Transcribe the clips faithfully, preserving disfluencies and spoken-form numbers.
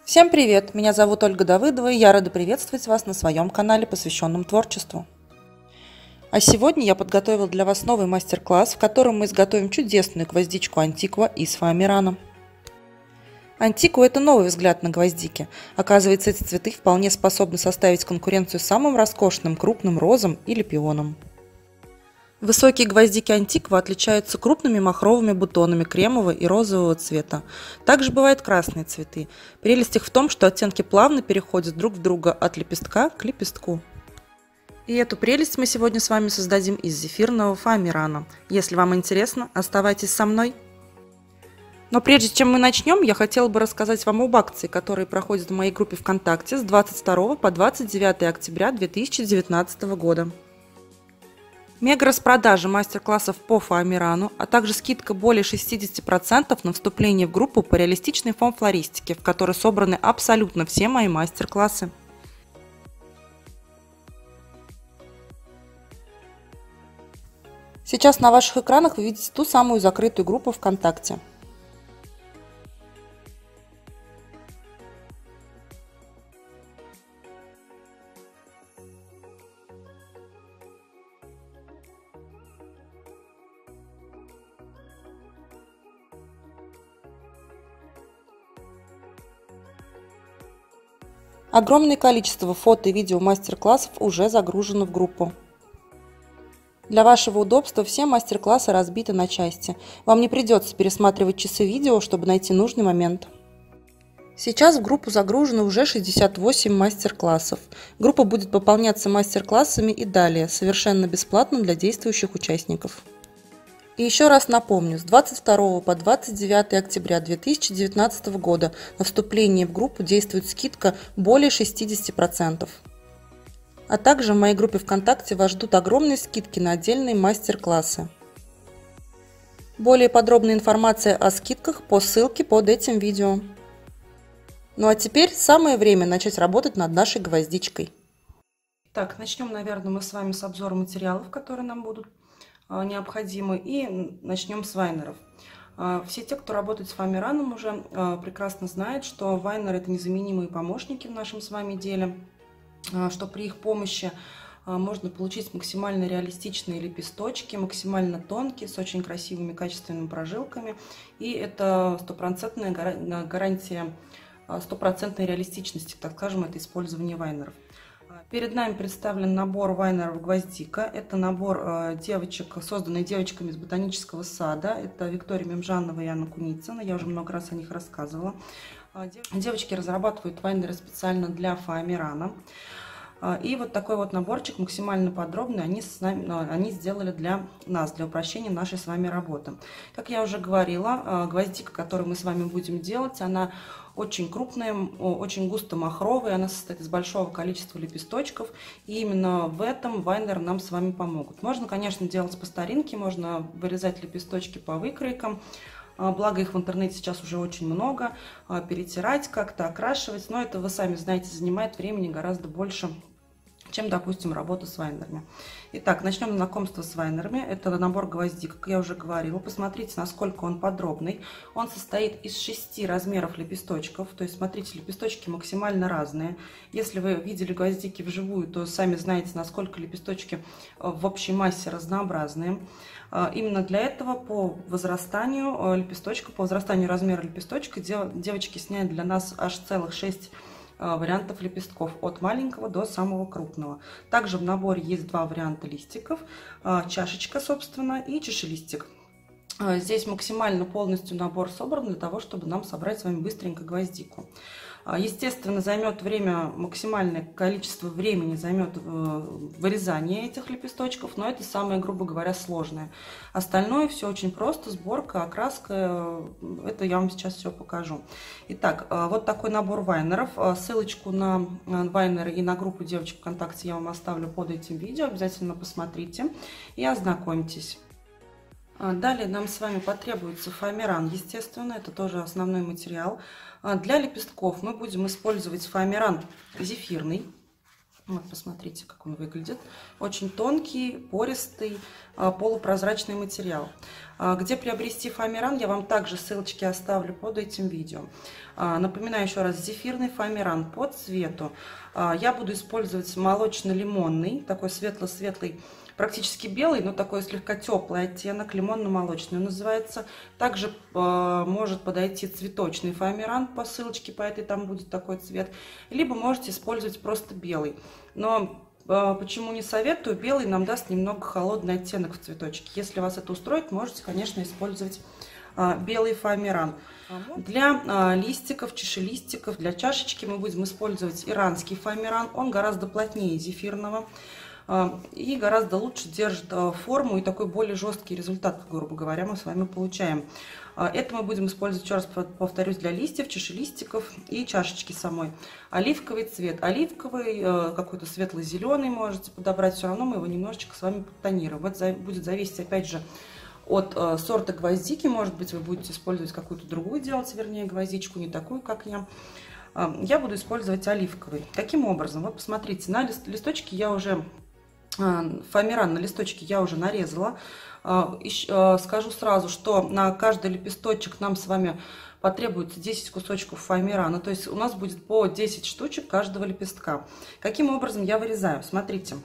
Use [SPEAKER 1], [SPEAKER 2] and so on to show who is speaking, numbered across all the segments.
[SPEAKER 1] Всем привет! Меня зовут Ольга Давыдова, и я рада приветствовать вас на своем канале, посвященном творчеству. А сегодня я подготовила для вас новый мастер-класс, в котором мы изготовим чудесную гвоздичку антиква из фоамирана. Антиква – это новый взгляд на гвоздики. Оказывается, эти цветы вполне способны составить конкуренцию самым роскошным крупным розам или пионам. Высокие гвоздики антиква отличаются крупными махровыми бутонами кремового и розового цвета. Также бывают красные цветы. Прелесть их в том, что оттенки плавно переходят друг в друга от лепестка к лепестку. И эту прелесть мы сегодня с вами создадим из зефирного фоамирана. Если вам интересно, оставайтесь со мной. Но прежде чем мы начнем, я хотела бы рассказать вам об акции, которые проходят в моей группе ВКонтакте с двадцать второго по двадцать девятое октября две тысячи девятнадцатого года. Мега-распродажа мастер-классов по фоамирану, а также скидка более шестидесяти процентов на вступление в группу по реалистичной фон-флористике, в которой собраны абсолютно все мои мастер-классы. Сейчас на ваших экранах вы видите ту самую закрытую группу ВКонтакте. Огромное количество фото и видео мастер-классов уже загружено в группу. Для вашего удобства все мастер-классы разбиты на части. Вам не придется пересматривать часы видео, чтобы найти нужный момент. Сейчас в группу загружено уже шестьдесят восемь мастер-классов. Группа будет пополняться мастер-классами и далее, совершенно бесплатно для действующих участников. И еще раз напомню, с двадцать второго по двадцать девятое октября две тысячи девятнадцатого года на вступление в группу действует скидка более шестидесяти процентов. А также в моей группе ВКонтакте вас ждут огромные скидки на отдельные мастер-классы. Более подробная информация о скидках по ссылке под этим видео. Ну а теперь самое время начать работать над нашей гвоздичкой. Так, начнем, наверное, мы с вами с обзора материалов, которые нам будут необходимы, и начнем с вайнеров. Все те, кто работает с фоамираном, уже прекрасно знают, что вайнеры — это незаменимые помощники в нашем с вами деле, что при их помощи можно получить максимально реалистичные лепесточки, максимально тонкие, с очень красивыми качественными прожилками, и это стопроцентная гарантия стопроцентной реалистичности, так скажем, это использование вайнеров. Перед нами представлен набор вайнеров «Гвоздика». Это набор девочек, созданный девочками из ботанического сада. Это Виктория Мемжанова и Анна Куницына. Я уже много раз о них рассказывала. Девочки разрабатывают вайнеры специально для фоамирана. И вот такой вот наборчик максимально подробный они, с нами, они сделали для нас, для упрощения нашей с вами работы. Как я уже говорила, гвоздика, которую мы с вами будем делать, она очень крупная, очень густо махровая, она состоит из большого количества лепесточков, и именно в этом вайнеры нам с вами помогут. Можно, конечно, делать по старинке, можно вырезать лепесточки по выкройкам, благо их в интернете сейчас уже очень много, перетирать, как-то окрашивать, но это, вы сами знаете, занимает времени гораздо больше, чем, допустим, работа с вайнерами. Итак, начнем знакомство с вайнерами. Это набор гвоздик, как я уже говорила. Посмотрите, насколько он подробный. Он состоит из шести размеров лепесточков. То есть, смотрите, лепесточки максимально разные. Если вы видели гвоздики вживую, то сами знаете, насколько лепесточки в общей массе разнообразные. Именно для этого по возрастанию лепесточка, по возрастанию размера лепесточка девочки сняли для нас аж целых шесть вариантов лепестков, от маленького до самого крупного. Также в наборе есть два варианта листиков, чашечка, собственно, и чашелистик. Здесь максимально полностью набор собран для того, чтобы нам собрать с вами быстренько гвоздику. Естественно, займет время, максимальное количество времени займет вырезание этих лепесточков, но это самое, грубо говоря, сложное. Остальное все очень просто, сборка, окраска, это я вам сейчас все покажу. Итак, вот такой набор вайнеров. Ссылочку на вайнеры и на группу девочек ВКонтакте я вам оставлю под этим видео, обязательно посмотрите и ознакомьтесь. Далее нам с вами потребуется фоамиран, естественно, это тоже основной материал. Для лепестков мы будем использовать фоамиран зефирный. Вот, посмотрите, как он выглядит. Очень тонкий, пористый, полупрозрачный материал. Где приобрести фоамиран, я вам также ссылочки оставлю под этим видео. Напоминаю еще раз, зефирный фоамиран по цвету. Я буду использовать молочно-лимонный, такой светло-светлый, практически белый, но такой слегка теплый оттенок, лимонно-молочный он называется. Также э, может подойти цветочный фоамиран, по ссылочке по этой там будет такой цвет. Либо можете использовать просто белый. Но э, почему не советую, белый нам даст немного холодный оттенок в цветочке. Если вас это устроит, можете, конечно, использовать э, белый фоамиран. Для э, листиков, чашелистиков, для чашечки мы будем использовать иранский фоамиран. Он гораздо плотнее зефирного и гораздо лучше держит форму, и такой более жесткий результат, грубо говоря, мы с вами получаем. Это мы будем использовать, еще раз повторюсь, для листьев, чашелистиков и чашечки самой. Оливковый цвет. Оливковый, какой-то светло-зеленый можете подобрать, все равно мы его немножечко с вами подтонируем. Это будет зависеть, опять же, от сорта гвоздики. Может быть, вы будете использовать какую-то другую делать, вернее, гвоздичку, не такую, как я. Я буду использовать оливковый. Каким образом? Вот посмотрите, на листочке я уже... Фоамиран на листочке я уже нарезала. Скажу сразу, что на каждый лепесточек нам с вами потребуется десять кусочков фоамирана. То есть у нас будет по десять штучек каждого лепестка. Каким образом я вырезаю? Смотрите,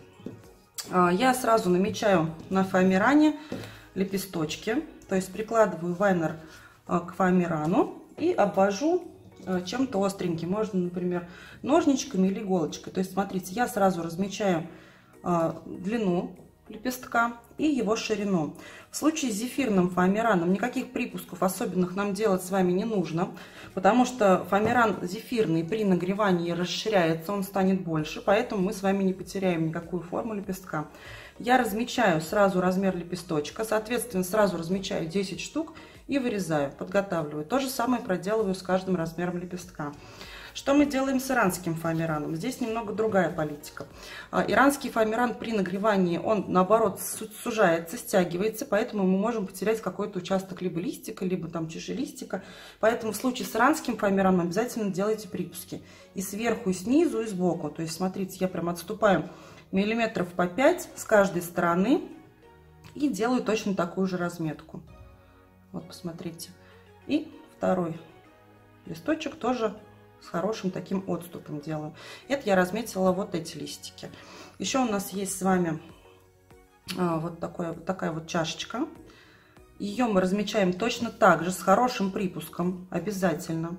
[SPEAKER 1] я сразу намечаю на фоамиране лепесточки. То есть прикладываю вайнер к фоамирану и обвожу чем-то остреньким. Можно, например, ножничками или иголочкой. То есть смотрите, я сразу размечаю длину лепестка и его ширину. В случае с зефирным фоамираном никаких припусков особенных нам делать с вами не нужно, потому что фоамиран зефирный при нагревании расширяется, он станет больше, поэтому мы с вами не потеряем никакую форму лепестка. Я размечаю сразу размер лепесточка, соответственно, сразу размечаю десять штук и вырезаю, подготавливаю. То же самое проделываю с каждым размером лепестка. Что мы делаем с иранским фоамираном? Здесь немного другая политика. Иранский фоамиран при нагревании, он наоборот сужается, стягивается, поэтому мы можем потерять какой-то участок либо листика, либо там чашелистика. Поэтому в случае с иранским фоамираном обязательно делайте припуски. И сверху, и снизу, и сбоку. То есть, смотрите, я прям отступаю миллиметров по пять с каждой стороны и делаю точно такую же разметку. Вот, посмотрите. И второй листочек тоже с хорошим таким отступом делаю. Это я разметила вот эти листики. Еще у нас есть с вами а, вот такое, такая вот чашечка. Ее мы размечаем точно так же, с хорошим припуском, обязательно.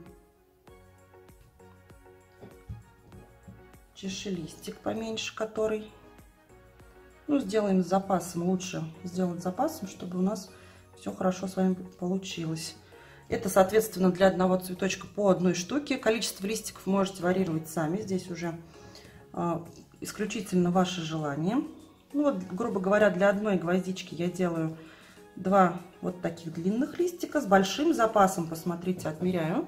[SPEAKER 1] Чашелистик поменьше, который. Ну, сделаем с запасом. Лучше сделать с запасом, чтобы у нас все хорошо с вами получилось. Это, соответственно, для одного цветочка по одной штуке. Количество листиков можете варьировать сами. Здесь уже э, исключительно ваше желание. Ну, вот, грубо говоря, для одной гвоздички я делаю два вот таких длинных листика с большим запасом. Посмотрите, отмеряю.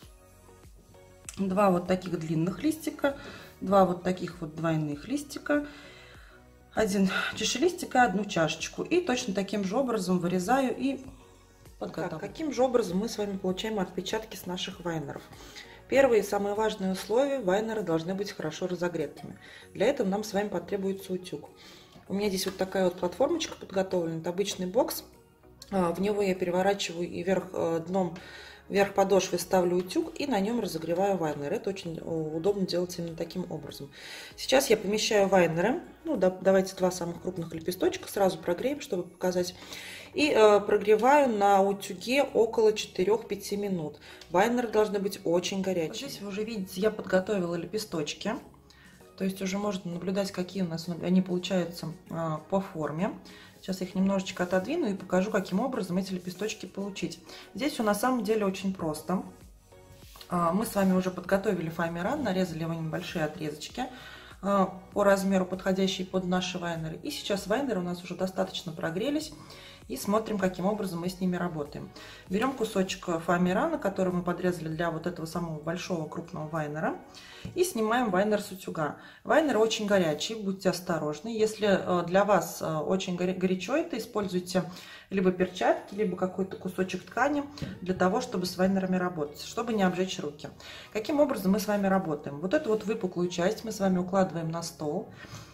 [SPEAKER 1] Два вот таких длинных листика, два вот таких вот двойных листика, один чашелистик и одну чашечку. И точно таким же образом вырезаю и... Так, каким же образом мы с вами получаем отпечатки с наших вайнеров? Первое и самое важное условие: вайнеры должны быть хорошо разогретыми. Для этого нам с вами потребуется утюг. У меня здесь вот такая вот платформочка подготовлена, это обычный бокс. В него я переворачиваю и вверх дном, вверх подошвы ставлю утюг и на нем разогреваю вайнеры. Это очень удобно делать именно таким образом. Сейчас я помещаю вайнеры. Ну, да, давайте два самых крупных лепесточка сразу прогреем, чтобы показать. И э, прогреваю на утюге около четырёх-пяти минут. Вайнеры должны быть очень горячие. Вот здесь вы уже видите, я подготовила лепесточки. То есть уже можно наблюдать, какие у нас они получаются э, по форме. Сейчас я их немножечко отодвину и покажу, каким образом эти лепесточки получить. Здесь все на самом деле очень просто. Э, мы с вами уже подготовили фоамиран, нарезали его небольшие отрезочки э, по размеру, подходящие под наши вайнеры. И сейчас вайнеры у нас уже достаточно прогрелись. и смотрим, каким образом мы с ними работаем. Берем кусочек фоамирана, который мы подрезали для вот этого самого большого крупного вайнера, и снимаем вайнер с утюга. Вайнер очень горячий, будьте осторожны. Если для вас очень горячо это, используйте либо перчатки, либо какой-то кусочек ткани для того, чтобы с вайнерами работать, чтобы не обжечь руки. Каким образом мы с вами работаем? Вот эту вот выпуклую часть мы с вами укладываем на стол.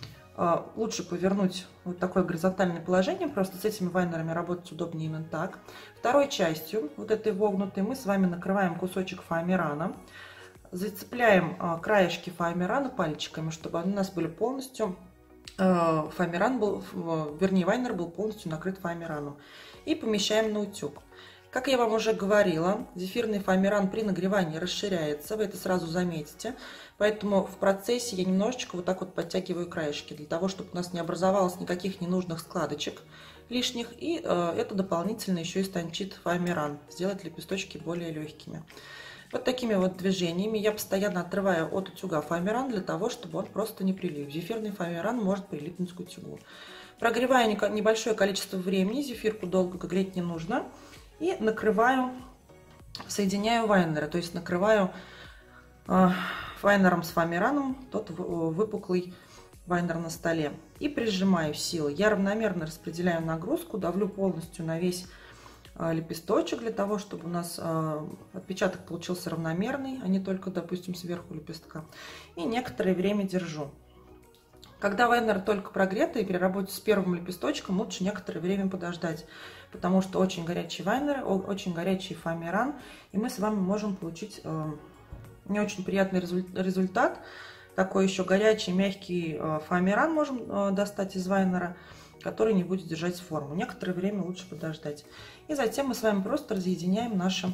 [SPEAKER 1] Лучше повернуть вот такое горизонтальное положение, просто с этими вайнерами работать удобнее именно так. Второй частью, вот этой вогнутой, мы с вами накрываем кусочек фоамирана, зацепляем краешки фоамирана пальчиками, чтобы они у нас были полностью, фоамиран был, вернее вайнер был полностью накрыт фоамираном, и помещаем на утюг. Как я вам уже говорила, зефирный фоамиран при нагревании расширяется, вы это сразу заметите. Поэтому в процессе я немножечко вот так вот подтягиваю краешки, для того, чтобы у нас не образовалось никаких ненужных складочек лишних. И э, это дополнительно еще истончит фоамиран, сделать лепесточки более легкими. Вот такими вот движениями я постоянно отрываю от утюга фоамиран, для того, чтобы он просто не прилип. Зефирный фоамиран может прилипнуть к утюгу. Прогреваю небольшое количество времени, зефирку долго греть не нужно. И накрываю, соединяю вайнеры, то есть накрываю э, вайнером с фоамираном тот выпуклый вайнер на столе. И прижимаю силой. Я равномерно распределяю нагрузку, давлю полностью на весь э, лепесточек, для того, чтобы у нас э, отпечаток получился равномерный, а не только, допустим, сверху лепестка. И некоторое время держу. Когда вайнер только прогретый, при работе с первым лепесточком лучше некоторое время подождать, потому что очень горячий вайнер, очень горячий фоамиран, и мы с вами можем получить э, не очень приятный результат. Такой еще горячий, мягкий э, фоамиран можем э, достать из вайнера, который не будет держать форму. Некоторое время лучше подождать. И затем мы с вами просто разъединяем наши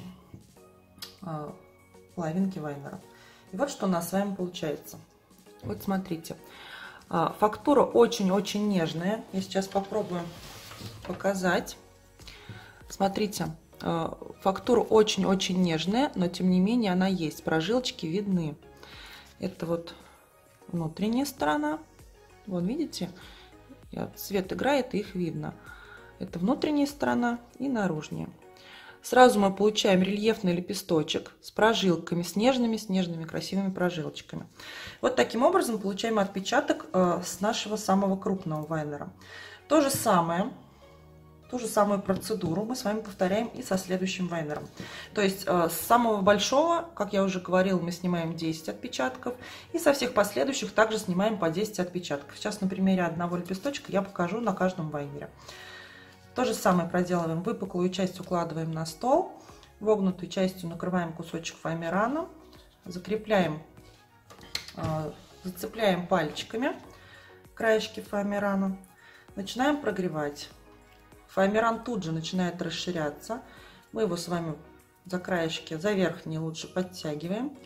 [SPEAKER 1] э, половинки вайнера. И вот что у нас с вами получается. Вот смотрите. Фактура очень-очень нежная. Я сейчас попробую показать. Смотрите, фактура очень-очень нежная, но тем не менее она есть. Прожилочки видны. Это вот внутренняя сторона. Вон, видите? Цвет играет, и их видно. Это внутренняя сторона и наружная. Сразу мы получаем рельефный лепесточек с прожилками, с нежными, с нежными красивыми прожилочками. Вот таким образом получаем отпечаток с нашего самого крупного вайнера. То же самое, ту же самую процедуру мы с вами повторяем и со следующим вайнером. То есть с самого большого, как я уже говорила, мы снимаем десять отпечатков, и со всех последующих также снимаем по десять отпечатков. Сейчас на примере одного лепесточка я покажу на каждом вайнере. То же самое проделываем. Выпуклую часть укладываем на стол, вогнутой частью накрываем кусочек фоамирана, закрепляем, зацепляем пальчиками краешки фоамирана, начинаем прогревать. Фоамиран тут же начинает расширяться. Мы его с вами за краешки, за верхние лучше подтягиваем,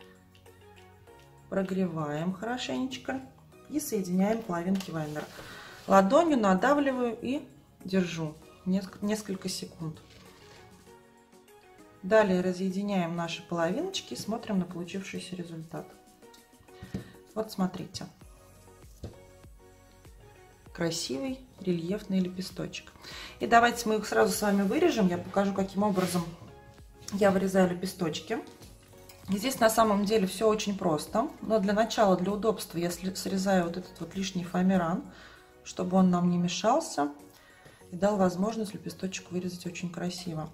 [SPEAKER 1] прогреваем хорошенечко и соединяем половинки вайнера. Ладонью надавливаю и держу несколько секунд. Далее разъединяем наши половиночки и смотрим на получившийся результат. Вот смотрите. Красивый рельефный лепесточек. И давайте мы их сразу с вами вырежем. Я покажу, каким образом я вырезаю лепесточки. И здесь на самом деле все очень просто. Но для начала, для удобства, я срезаю вот этот вот лишний фоамиран, чтобы он нам не мешался. И дал возможность лепесточек вырезать очень красиво.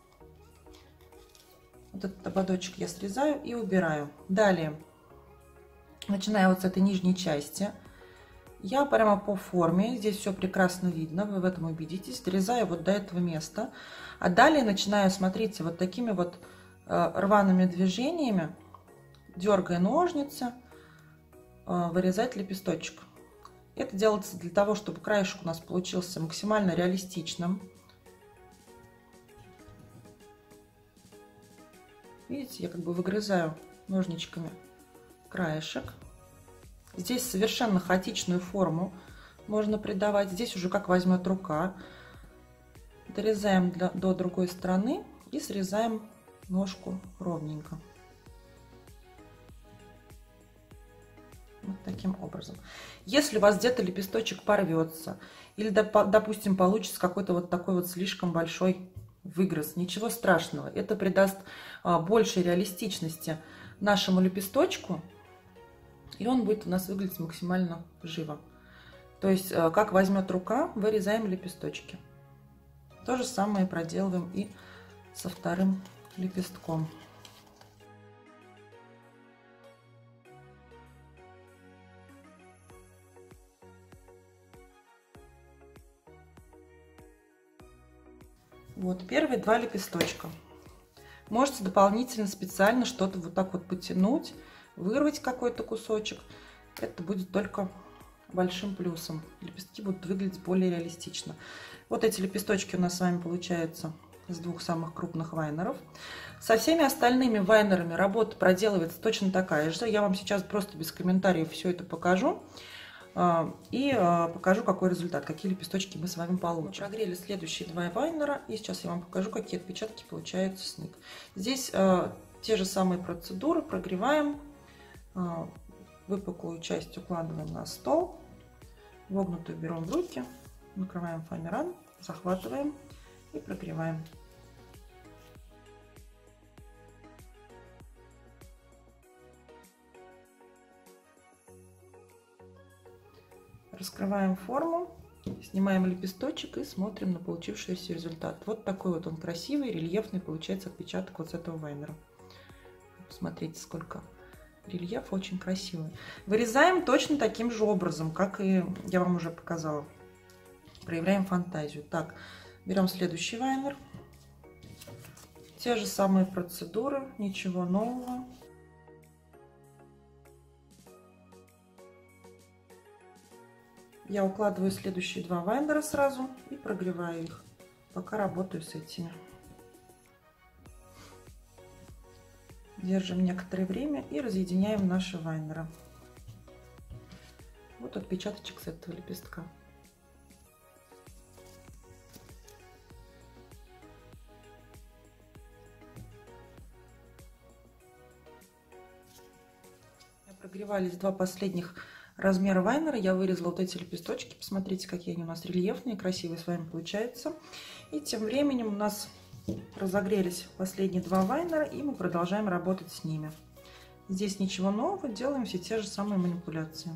[SPEAKER 1] Вот этот ободочек я срезаю и убираю. Далее, начиная вот с этой нижней части, я прямо по форме, здесь все прекрасно видно, вы в этом убедитесь, дорезаю вот до этого места. А далее начинаю, смотрите, вот такими вот э, рваными движениями, дергая ножницы, э, вырезать лепесточек. Это делается для того, чтобы краешек у нас получился максимально реалистичным. Видите, я как бы выгрызаю ножничками краешек. Здесь совершенно хаотичную форму можно придавать. Здесь уже как возьмет рука. Дорезаем для, до другой стороны и срезаем ножку ровненько. Вот таким таким образом. Если у вас где-то лепесточек порвется, или, допустим, получится какой-то вот такой вот слишком большой выгрыз, ничего страшного. Это придаст большей реалистичности нашему лепесточку, и он будет у нас выглядеть максимально живо. То есть, как возьмет рука, вырезаем лепесточки. То же самое проделываем и со вторым лепестком. Вот первые два лепесточка. Можете дополнительно специально что-то вот так вот потянуть, вырвать какой-то кусочек. Это будет только большим плюсом. Лепестки будут выглядеть более реалистично. Вот эти лепесточки у нас с вами получаются с двух самых крупных вайнеров. Со всеми остальными вайнерами работа проделывается точно такая же. Я вам сейчас просто без комментариев все это покажу. И покажу, какой результат, какие лепесточки мы с вами получим. Мы прогрели следующие два вайнера, и сейчас я вам покажу, какие отпечатки получаются с них. Здесь э, те же самые процедуры. Прогреваем, э, выпуклую часть укладываем на стол, вогнутую берем в руки, накрываем фоамиран, захватываем и прогреваем. Раскрываем форму, снимаем лепесточек и смотрим на получившийся результат. Вот такой вот он красивый, рельефный получается отпечаток вот с этого вайнера. Посмотрите, сколько рельеф, очень красивый. Вырезаем точно таким же образом, как и я вам уже показала. Проявляем фантазию. Так, берем следующий вайнер. Те же самые процедуры, ничего нового. Я укладываю следующие два вайнера сразу и прогреваю их, пока работаю с этими. Держим некоторое время и разъединяем наши вайнеры. Вот отпечаточек с этого лепестка. Прогревались два последних размера вайнера. Я вырезала вот эти лепесточки. Посмотрите, какие они у нас рельефные, красивые с вами получаются. И тем временем у нас разогрелись последние два вайнера, и мы продолжаем работать с ними. Здесь ничего нового, делаем все те же самые манипуляции.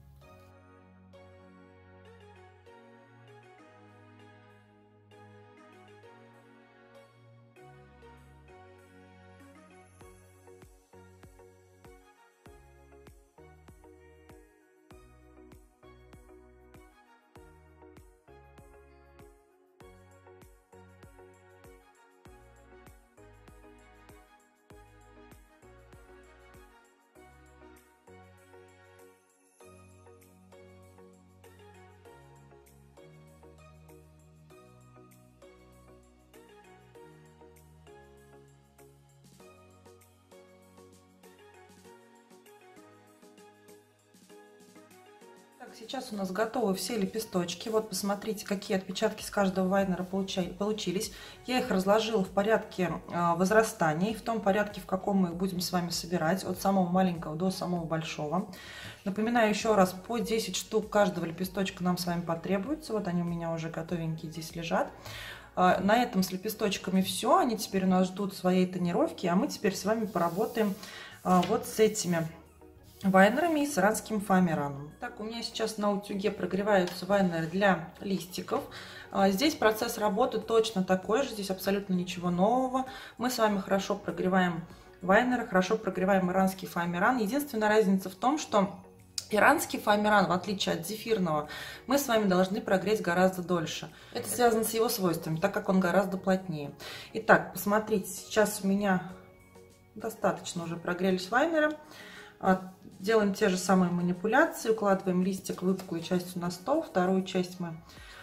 [SPEAKER 1] Так, сейчас у нас готовы все лепесточки. Вот посмотрите, какие отпечатки с каждого вайнера получились. Я их разложила в порядке возрастания, в том порядке, в каком мы их будем с вами собирать, от самого маленького до самого большого. Напоминаю еще раз, по десять штук каждого лепесточка нам с вами потребуется. Вот они у меня уже готовенькие здесь лежат. На этом с лепесточками все. Они теперь у нас ждут своей тонировки, а мы теперь с вами поработаем вот с этими вайнерами и с иранским фоамираном. Так, у меня сейчас на утюге прогреваются вайнеры для листиков. Здесь процесс работы точно такой же, здесь абсолютно ничего нового. Мы с вами хорошо прогреваем вайнеры, хорошо прогреваем иранский фоамиран. Единственная разница в том, что иранский фоамиран, в отличие от зефирного, мы с вами должны прогреть гораздо дольше. Это связано с его свойствами, так как он гораздо плотнее. Итак, посмотрите, сейчас у меня достаточно уже прогрелись вайнеры. Делаем те же самые манипуляции, укладываем листик выпуклой частью на стол, вторую часть мы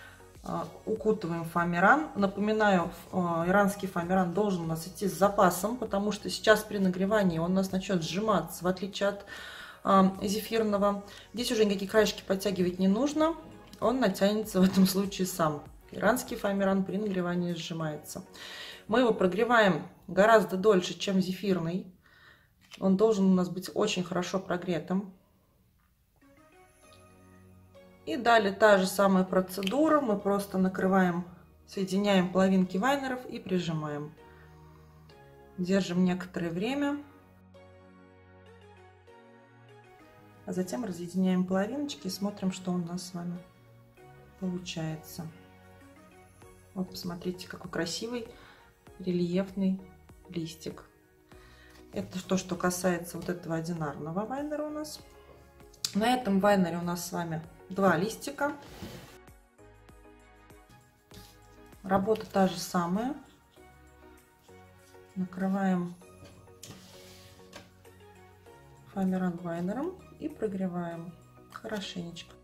[SPEAKER 1] укутываем фоамиран. Напоминаю, иранский фоамиран должен у нас идти с запасом, потому что сейчас при нагревании он у нас начнет сжиматься, в отличие от зефирного. Здесь уже никакие краешки подтягивать не нужно, он натянется в этом случае сам. Иранский фоамиран при нагревании сжимается. Мы его прогреваем гораздо дольше, чем зефирный. Он должен у нас быть очень хорошо прогретым. И далее та же самая процедура. Мы просто накрываем, соединяем половинки вайнеров и прижимаем. Держим некоторое время. А затем разъединяем половиночки и смотрим, что у нас с вами получается. Вот посмотрите, какой красивый рельефный листик. Это то, что касается вот этого одинарного вайнера у нас. На этом вайнере у нас с вами два листика. Работа та же самая. Накрываем фоамиран вайнером и прогреваем хорошенечко.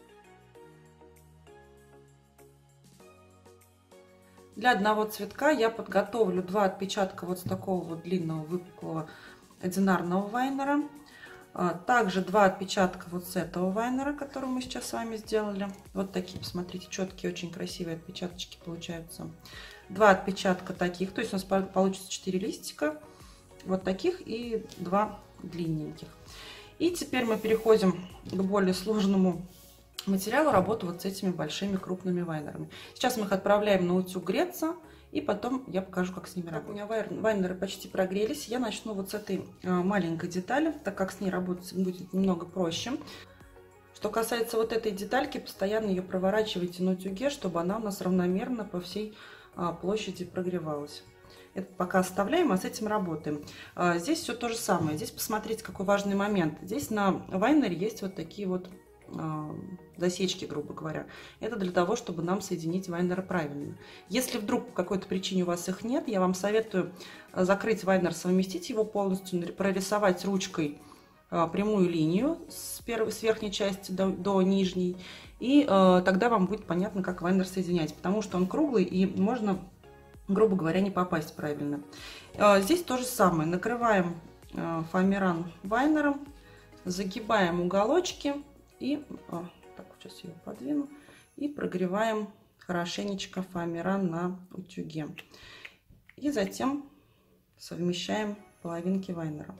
[SPEAKER 1] Для одного цветка я подготовлю два отпечатка вот с такого вот длинного выпуклого одинарного вайнера. Также два отпечатка вот с этого вайнера, который мы сейчас с вами сделали. Вот такие, посмотрите, четкие, очень красивые отпечаточки получаются. Два отпечатка таких, то есть у нас получится четыре листика. Вот таких и два длинненьких. И теперь мы переходим к более сложному материалу, работу вот с этими большими крупными вайнерами. Сейчас мы их отправляем на утюг греться, и потом я покажу, как с ними работать. У меня вайнеры почти прогрелись. Я начну вот с этой маленькой детали, так как с ней работать будет немного проще. Что касается вот этой детальки, постоянно ее проворачивайте на утюге, чтобы она у нас равномерно по всей площади прогревалась. Это пока оставляем, а с этим работаем. Здесь все то же самое. Здесь посмотрите, какой важный момент. Здесь на вайнере есть вот такие вот засечки, грубо говоря. Это для того, чтобы нам соединить вайнеры правильно. Если вдруг по какой-то причине у вас их нет, я вам советую закрыть вайнер, совместить его полностью, прорисовать ручкой прямую линию с, первой, с верхней части до, до нижней, и э, тогда вам будет понятно, как вайнер соединять, потому что он круглый и можно, грубо говоря, не попасть правильно. Э, здесь то же самое. Накрываем э, фоамиран вайнером, загибаем уголочки. И о, так, сейчас ее подвину. И прогреваем хорошенечко фоамиран на утюге. И затем совмещаем половинки вайнера.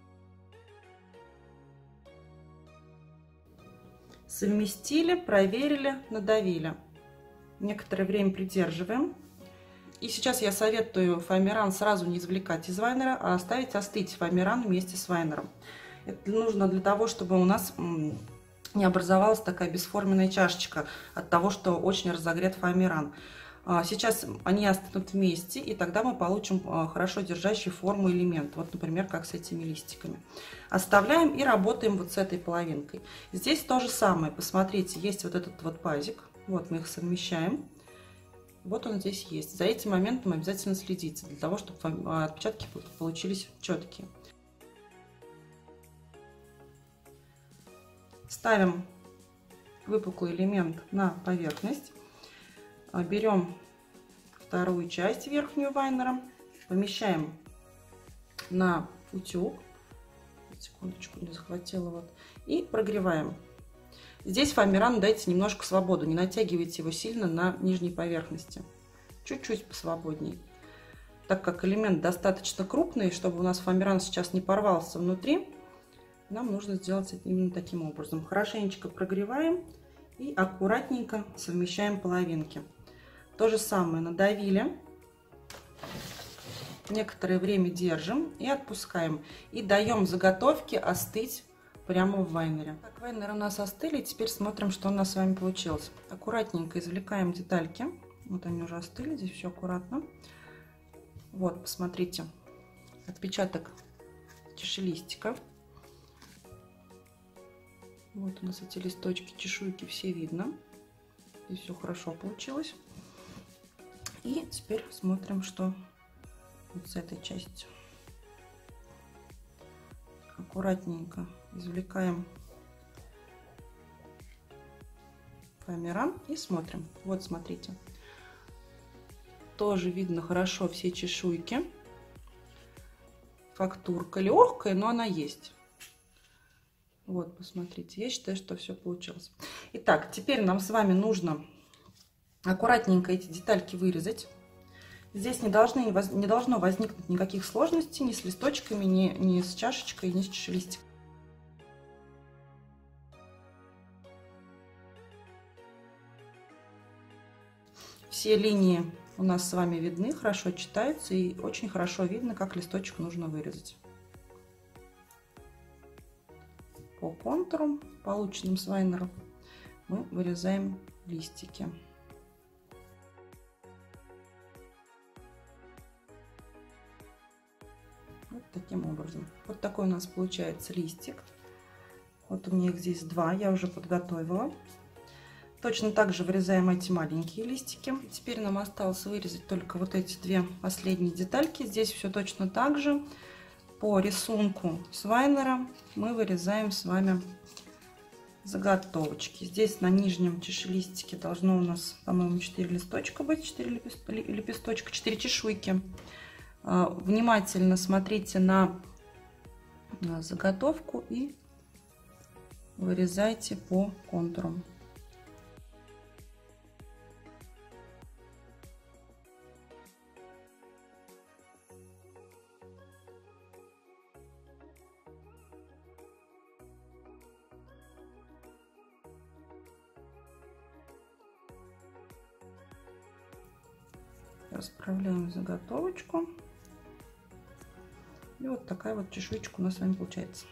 [SPEAKER 1] Совместили, проверили, надавили. Некоторое время придерживаем. И сейчас я советую фоамиран сразу не извлекать из вайнера, а оставить остыть фоамиран вместе с вайнером. Это нужно для того, чтобы у нас не образовалась такая бесформенная чашечка от того, что очень разогрет фоамиран. Сейчас они остынут вместе, и тогда мы получим хорошо держащий форму элемент. Вот, например, как с этими листиками. Оставляем и работаем вот с этой половинкой. Здесь то же самое. Посмотрите, есть вот этот вот пазик. Вот мы их совмещаем. Вот он здесь есть. За этим моментом обязательно следите, для того, чтобы отпечатки получились четкие. Ставим выпуклый элемент на поверхность. Берем вторую часть верхнюю вайнера, помещаем на утюг. Секундочку, не захватила. Вот. И прогреваем. Здесь фоамиран дайте немножко свободу, не натягивайте его сильно на нижней поверхности. Чуть-чуть посвободнее. Так как элемент достаточно крупный, чтобы у нас фоамиран сейчас не порвался внутри, нам нужно сделать это именно таким образом. Хорошенечко прогреваем и аккуратненько совмещаем половинки. То же самое надавили, некоторое время держим и отпускаем. И даем заготовке остыть прямо в вайнере. Так, вайнеры у нас остыли, теперь смотрим, что у нас с вами получилось. Аккуратненько извлекаем детальки. Вот они уже остыли, здесь все аккуратно. Вот, посмотрите, отпечаток чашелистика. Вот у нас эти листочки, чешуйки, все видно. Здесь все хорошо получилось. И теперь смотрим, что вот с этой частью. Аккуратненько извлекаем фоамиран и смотрим. Вот, смотрите. Тоже видно хорошо все чешуйки. Фактурка легкая, но она есть. Вот, посмотрите. Я считаю, что все получилось. Итак, теперь нам с вами нужно аккуратненько эти детальки вырезать. Здесь не, должны, не должно возникнуть никаких сложностей ни с листочками, ни, ни с чашечкой, ни с чашелистиком. все линии у нас с вами видны, хорошо читаются и очень хорошо видно, как листочек нужно вырезать. По контуру, полученным с Вайнера, мы вырезаем листики. Вот таким образом. Вот такой у нас получается листик. Вот у меня их здесь два, я уже подготовила. Точно так же вырезаем эти маленькие листики. Теперь нам осталось вырезать только вот эти две последние детальки. Здесь все точно так же. По рисунку с Вайнера мы вырезаем с вами заготовочки. Здесь на нижнем чашелистике должно у нас, по-моему, четыре листочка быть, четыре лепесточка, четыре чешуйки. Внимательно смотрите на заготовку и вырезайте по контурам. Расправляем заготовочку. И вот такая вот чешуечка у нас с вами получается.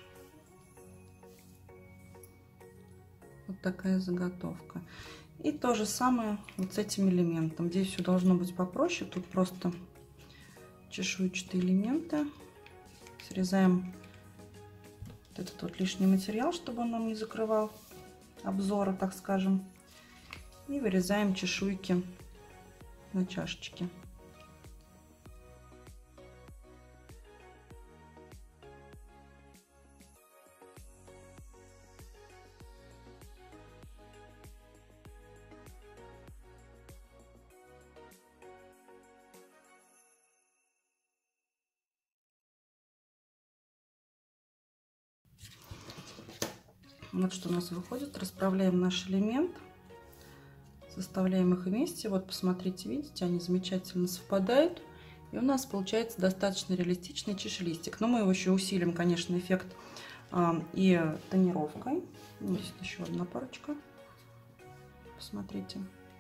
[SPEAKER 1] Вот такая заготовка. И то же самое вот с этим элементом. Здесь все должно быть попроще. Тут просто чешуйчатые элементы. Срезаем вот этот вот лишний материал, чтобы он нам не закрывал обзора, так скажем. И вырезаем чешуйки на чашечке. Вот что у нас выходит. Расправляем наш элемент, составляем их вместе. Вот посмотрите, видите, они замечательно совпадают. И у нас получается достаточно реалистичный чашелистик. Но мы его еще усилим, конечно, эффект э, и тонировкой. Здесь еще одна парочка. Посмотрите.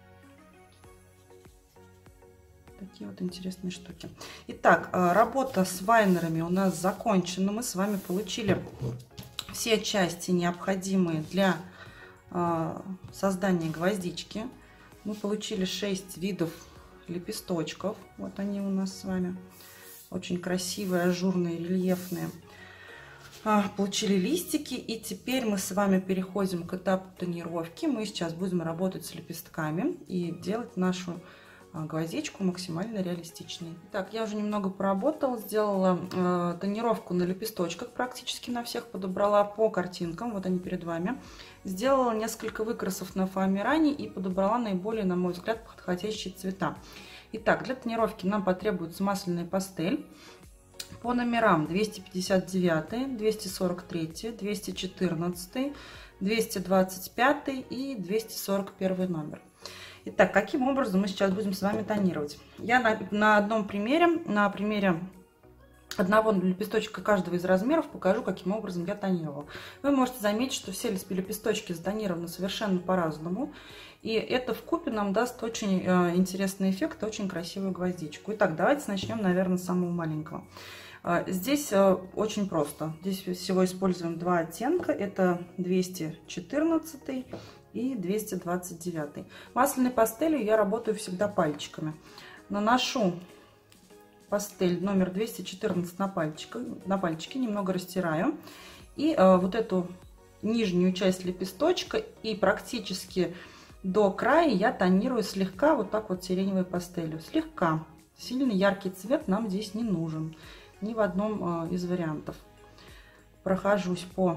[SPEAKER 1] Такие вот интересные штуки. Итак, работа с вайнерами у нас закончена. Мы с вами получили все части, необходимые для э, создания гвоздички. Мы получили шесть видов лепесточков. Вот они у нас с вами. Очень красивые, ажурные, рельефные. А, получили листики. И теперь мы с вами переходим к этапу тонировки. Мы сейчас будем работать с лепестками и делать нашу гвоздичку максимально реалистичной. Так, я уже немного поработала, сделала э, тонировку на лепесточках, практически на всех подобрала по картинкам, вот они перед вами. Сделала несколько выкрасов на фоамиране и подобрала наиболее, на мой взгляд, подходящие цвета. Итак, для тонировки нам потребуется масляная пастель. По номерам двести пятьдесят девять, двести сорок три, двести четырнадцать, двести двадцать пять и двести сорок один номер. Итак, каким образом мы сейчас будем с вами тонировать? Я на, на одном примере, на примере одного лепесточка каждого из размеров покажу, каким образом я тонировала. Вы можете заметить, что все лепесточки затонированы совершенно по-разному. И это вкупе нам даст очень э, интересный эффект, очень красивую гвоздичку. Итак, давайте начнем, наверное, с самого маленького. Э, здесь э, очень просто. Здесь всего используем два оттенка. Это двести четырнадцать и двести двадцать девять. Масляной пастелью я работаю всегда пальчиками. Наношу пастель номер двести четырнадцать на пальчик, на пальчики, немного растираю. И э, вот эту нижнюю часть лепесточка и практически до края я тонирую слегка вот так вот сиреневой пастелью. Слегка. Сильно яркий цвет нам здесь не нужен. Ни в одном э, из вариантов. Прохожусь по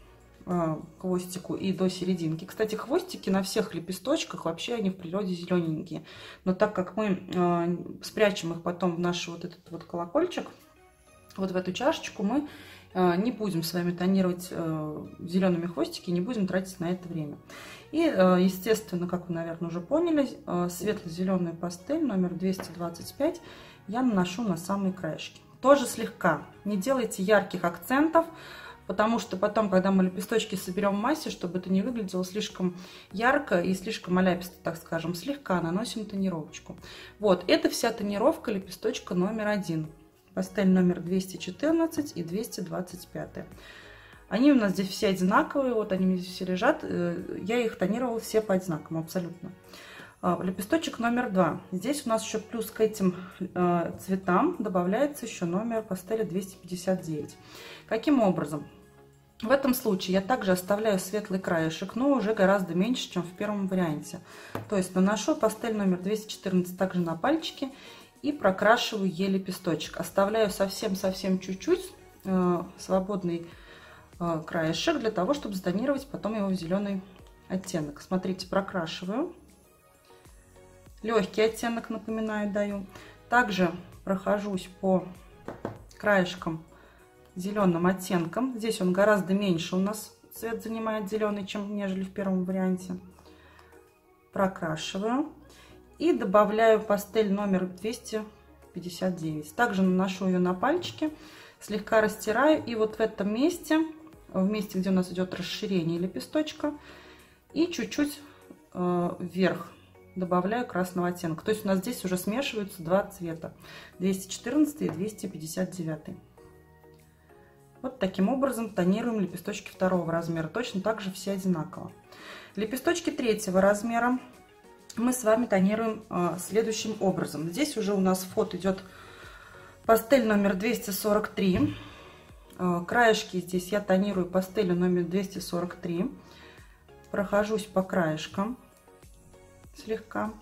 [SPEAKER 1] хвостику и до серединки. Кстати, хвостики на всех лепесточках вообще они в природе зелененькие. Но так как мы э, спрячем их потом в наш вот этот вот колокольчик, вот в эту чашечку, мы э, не будем с вами тонировать э, зелеными хвостики, не будем тратить на это время. И, э, естественно, как вы, наверное, уже поняли, э, светло-зеленую пастель номер двести двадцать пять я наношу на самые краешки. Тоже слегка. Не делайте ярких акцентов, потому что потом, когда мы лепесточки соберем в массе, чтобы это не выглядело слишком ярко и слишком аляписто, так скажем, слегка наносим тонировочку. Вот, это вся тонировка лепесточка номер один. Пастель номер двести четырнадцать и двести двадцать пять. Они у нас здесь все одинаковые, вот они здесь все лежат. Я их тонировала все по одинаковому абсолютно. Лепесточек номер два. Здесь у нас еще плюс к этим э, цветам добавляется еще номер пастели двести пятьдесят девять. Каким образом? В этом случае я также оставляю светлый краешек, но уже гораздо меньше, чем в первом варианте. То есть наношу пастель номер двести четырнадцать также на пальчики и прокрашиваю ей лепесточек. Оставляю совсем-совсем чуть-чуть э, свободный э, краешек для того, чтобы затонировать потом его в зеленый оттенок. Смотрите, прокрашиваю. Легкий оттенок, напоминаю, даю. Также прохожусь по краешкам зеленым оттенком. Здесь он гораздо меньше у нас цвет занимает зеленый, чем нежели в первом варианте. Прокрашиваю. И добавляю пастель номер двести пятьдесят девять. Также наношу ее на пальчики, слегка растираю. И вот в этом месте, в месте, где у нас идет расширение лепесточка, и чуть-чуть э, вверх добавляю красного оттенка. То есть у нас здесь уже смешиваются два цвета, двести четырнадцать и двести пятьдесят девять. Вот таким образом тонируем лепесточки второго размера. Точно так же все одинаково. Лепесточки третьего размера мы с вами тонируем э, следующим образом. Здесь уже у нас вход идет пастель номер двести сорок три. Э, краешки здесь я тонирую пастелью номер двести сорок три. Прохожусь по краешкам слегка.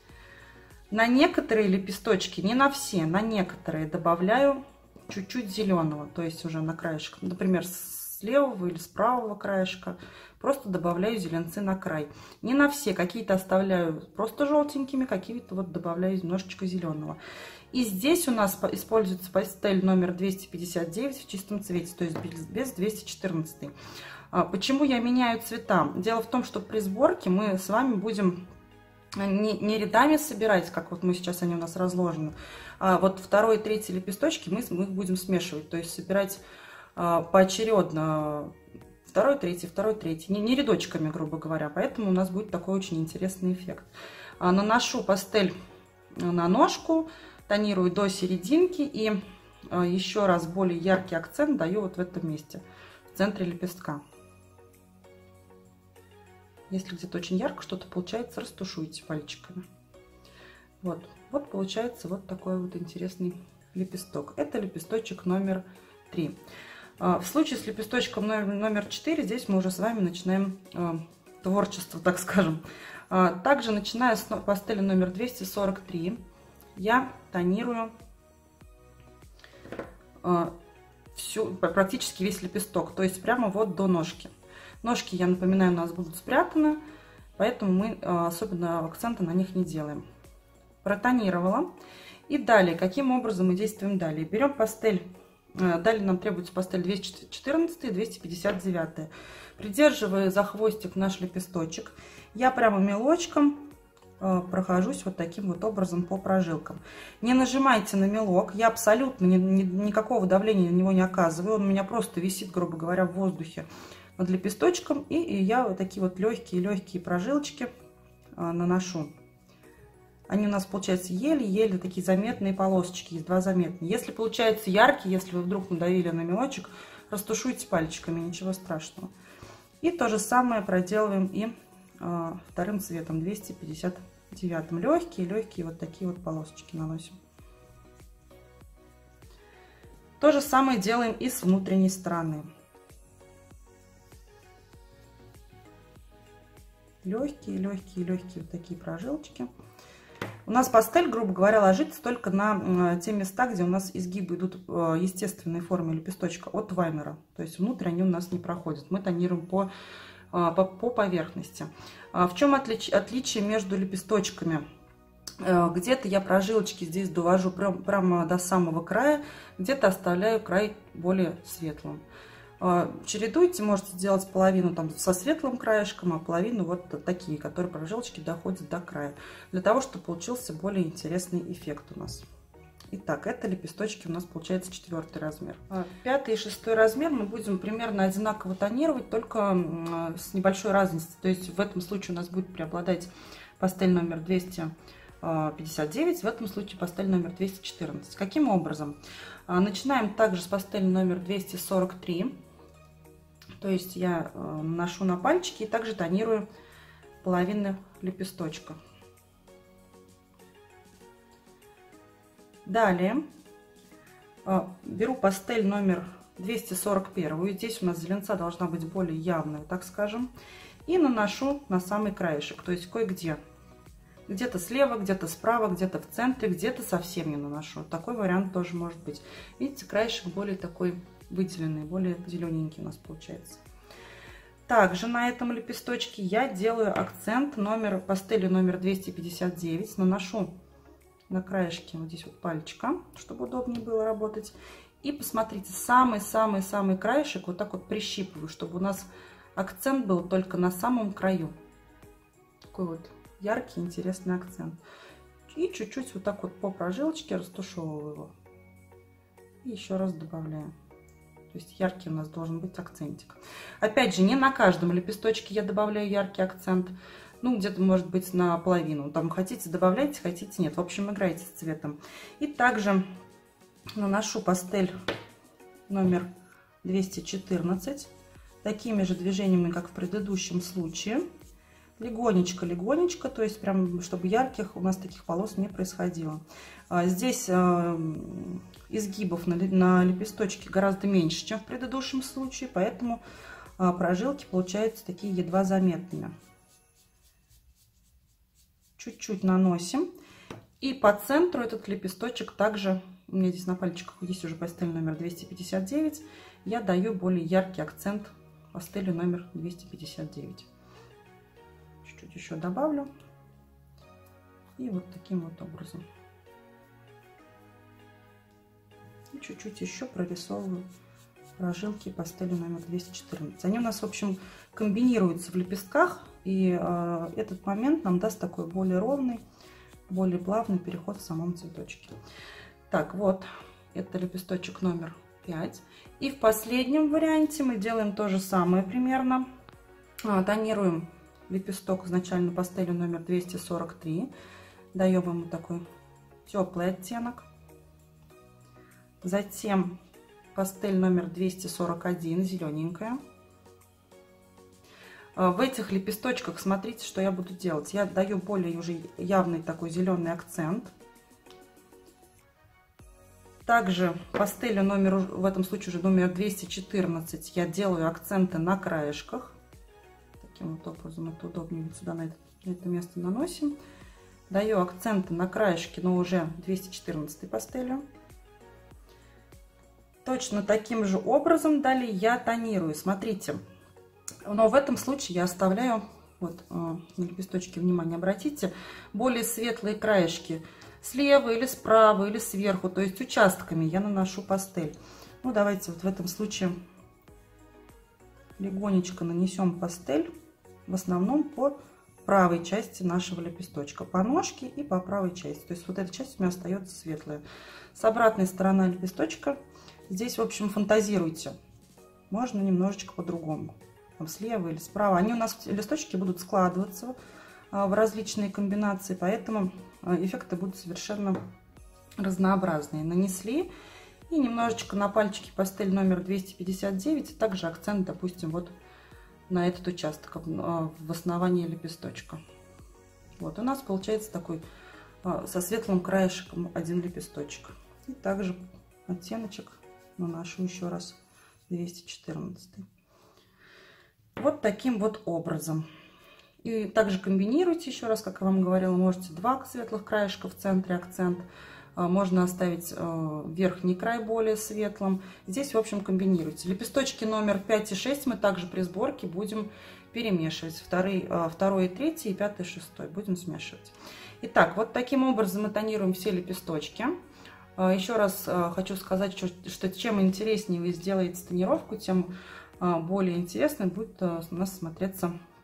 [SPEAKER 1] На некоторые лепесточки, не на все, на некоторые добавляю чуть-чуть зеленого, то есть уже на краешек, например, с левого или с правого краешка, просто добавляю зеленцы на край. Не на все, какие-то оставляю просто желтенькими, какие-то вот добавляю немножечко зеленого. И здесь у нас используется пастель номер двести пятьдесят девять в чистом цвете, то есть без двести четырнадцать. Почему я меняю цвета? Дело в том, что при сборке мы с вами будем Не, не рядами собирать, как вот мы сейчас они у нас разложены, а вот второй и третий лепесточки мы, мы их будем смешивать, то есть собирать а, поочередно второй, третий, второй, третий, не, не рядочками, грубо говоря, поэтому у нас будет такой очень интересный эффект. А, наношу пастель на ножку, тонирую до серединки и а, еще раз более яркий акцент даю вот в этом месте, в центре лепестка. Если где-то очень ярко что-то получается, растушуйте пальчиками. Вот, вот получается вот такой вот интересный лепесток. Это лепесточек номер три. В случае с лепесточком номер четыре здесь мы уже с вами начинаем творчество, так скажем. Также, начиная с пастели номер двести сорок три, я тонирую всю, практически весь лепесток, то есть прямо вот до ножки. Ножки, я напоминаю, у нас будут спрятаны, поэтому мы особенно акцента на них не делаем. Протонировала. И далее, каким образом мы действуем далее? Берем пастель, далее нам требуется пастель двести четырнадцать и двести пятьдесят девять. Придерживая за хвостик наш лепесточек, я прямо мелочком прохожусь вот таким вот образом по прожилкам. Не нажимайте на мелок, я абсолютно ни, ни, никакого давления на него не оказываю, он у меня просто висит, грубо говоря, в воздухе над лепесточком, и, и я вот такие вот легкие-легкие прожилочки а, наношу. Они у нас получаются еле-еле такие заметные полосочки, есть два заметные. Если получается яркий, если вы вдруг надавили на мелочек, растушуйте пальчиками, ничего страшного. И то же самое проделываем и а, вторым цветом, двести пятьдесят девять. Легкие-легкие вот такие вот полосочки наносим. То же самое делаем и с внутренней стороны. Легкие, легкие, легкие вот такие прожилочки. У нас пастель, грубо говоря, ложится только на те места, где у нас изгибы идут в естественной форме лепесточка от ваймера. То есть внутрь они у нас не проходят. Мы тонируем по, по, по поверхности. В чем отлич, отличие между лепесточками? Где-то я прожилочки здесь довожу прям, прямо до самого края, где-то оставляю край более светлым. Чередуйте, можете сделать половину там со светлым краешком, а половину вот такие, которые прожилочки доходят до края, для того, чтобы получился более интересный эффект у нас. Итак, это лепесточки у нас получается четвертый размер. Пятый и шестой размер мы будем примерно одинаково тонировать, только с небольшой разницей. То есть в этом случае у нас будет преобладать пастель номер двести пятьдесят девять, в этом случае пастель номер двести четырнадцать. Каким образом? Начинаем также с пастели номер двести сорок три. То есть я наношу на пальчики и также тонирую половину лепесточка. Далее беру пастель номер двести сорок один. Здесь у нас зеленца должна быть более явная, так скажем. И наношу на самый краешек, то есть кое-где. Где-то слева, где-то справа, где-то в центре, где-то совсем не наношу. Такой вариант тоже может быть. Видите, краешек более такой выделенный, более зелененький у нас получается. Также на этом лепесточке я делаю акцент номер пастели номер двести пятьдесят девять. Наношу на краешке вот здесь вот пальчика, чтобы удобнее было работать. И посмотрите, самый-самый-самый краешек вот так вот прищипываю, чтобы у нас акцент был только на самом краю. Такой вот яркий, интересный акцент. И чуть-чуть вот так вот по прожилочке растушевываю его. И еще раз добавляю. То есть яркий у нас должен быть акцентик. Опять же, не на каждом лепесточке я добавляю яркий акцент. Ну, где-то, может быть, наполовину. Там хотите, добавляйте, хотите, нет. В общем, играйте с цветом. И также наношу пастель номер двести четырнадцать. Такими же движениями, как в предыдущем случае. Легонечко, легонечко, то есть прям, чтобы ярких у нас таких полос не происходило. Здесь изгибов на, на лепесточке гораздо меньше, чем в предыдущем случае, поэтому прожилки получаются такие едва заметными. Чуть-чуть наносим. И по центру этот лепесточек также, у меня здесь на пальчиках есть уже пастель номер двести пятьдесят девять, я даю более яркий акцент пастелью номер двести пятьдесят девять. Чуть-чуть еще добавлю. И вот таким вот образом. И чуть-чуть еще прорисовываю прожилки пастели номер двести четырнадцать. Они у нас, в общем, комбинируются в лепестках. И э, этот момент нам даст такой более ровный, более плавный переход в самом цветочке. Так, вот, это лепесточек номер пять. И в последнем варианте мы делаем то же самое примерно. Тонируем лепесток изначально пастелью номер двести сорок три. Даем ему такой теплый оттенок. Затем пастель номер двести сорок один, зелененькая. В этих лепесточках смотрите, что я буду делать. Я даю более уже явный такой зеленый акцент. Также пастелью номер, в этом случае уже номер двести четырнадцать, я делаю акценты на краешках. Таким вот образом это удобнее. Вот сюда на это, на это место наносим. Даю акценты на краешке, но уже двести четырнадцать пастелью. Точно таким же образом далее я тонирую. Смотрите. Но в этом случае я оставляю, вот на лепесточке, внимание, обратите, более светлые краешки слева или справа или сверху, то есть участками я наношу пастель. Ну, давайте вот в этом случае легонечко нанесем пастель, в основном по правой части нашего лепесточка, по ножке и по правой части. То есть вот эта часть у меня остается светлая. С обратной стороны лепесточка здесь, в общем, фантазируйте. Можно немножечко по-другому. Там слева или справа. Они у нас, листочки, будут складываться в различные комбинации, поэтому эффекты будут совершенно разнообразные. Нанесли и немножечко на пальчике пастель номер двести пятьдесят девять, также акцент, допустим, вот на этот участок в основании лепесточка. Вот у нас получается такой со светлым краешком один лепесточек. И также оттеночек наношу еще раз двести четырнадцать. Вот таким вот образом. И также комбинируйте еще раз, как я вам говорила, можете два светлых краешка в центре акцент. Можно оставить верхний край более светлым. Здесь, в общем, комбинируйте. Лепесточки номер пять и шесть мы также при сборке будем перемешивать. Второй, второй, третий и пятый, шестой будем смешивать. Итак, вот таким образом мы тонируем все лепесточки. Еще раз хочу сказать, что чем интереснее вы сделаете тонировку, тем более интересно будет у нас смотреться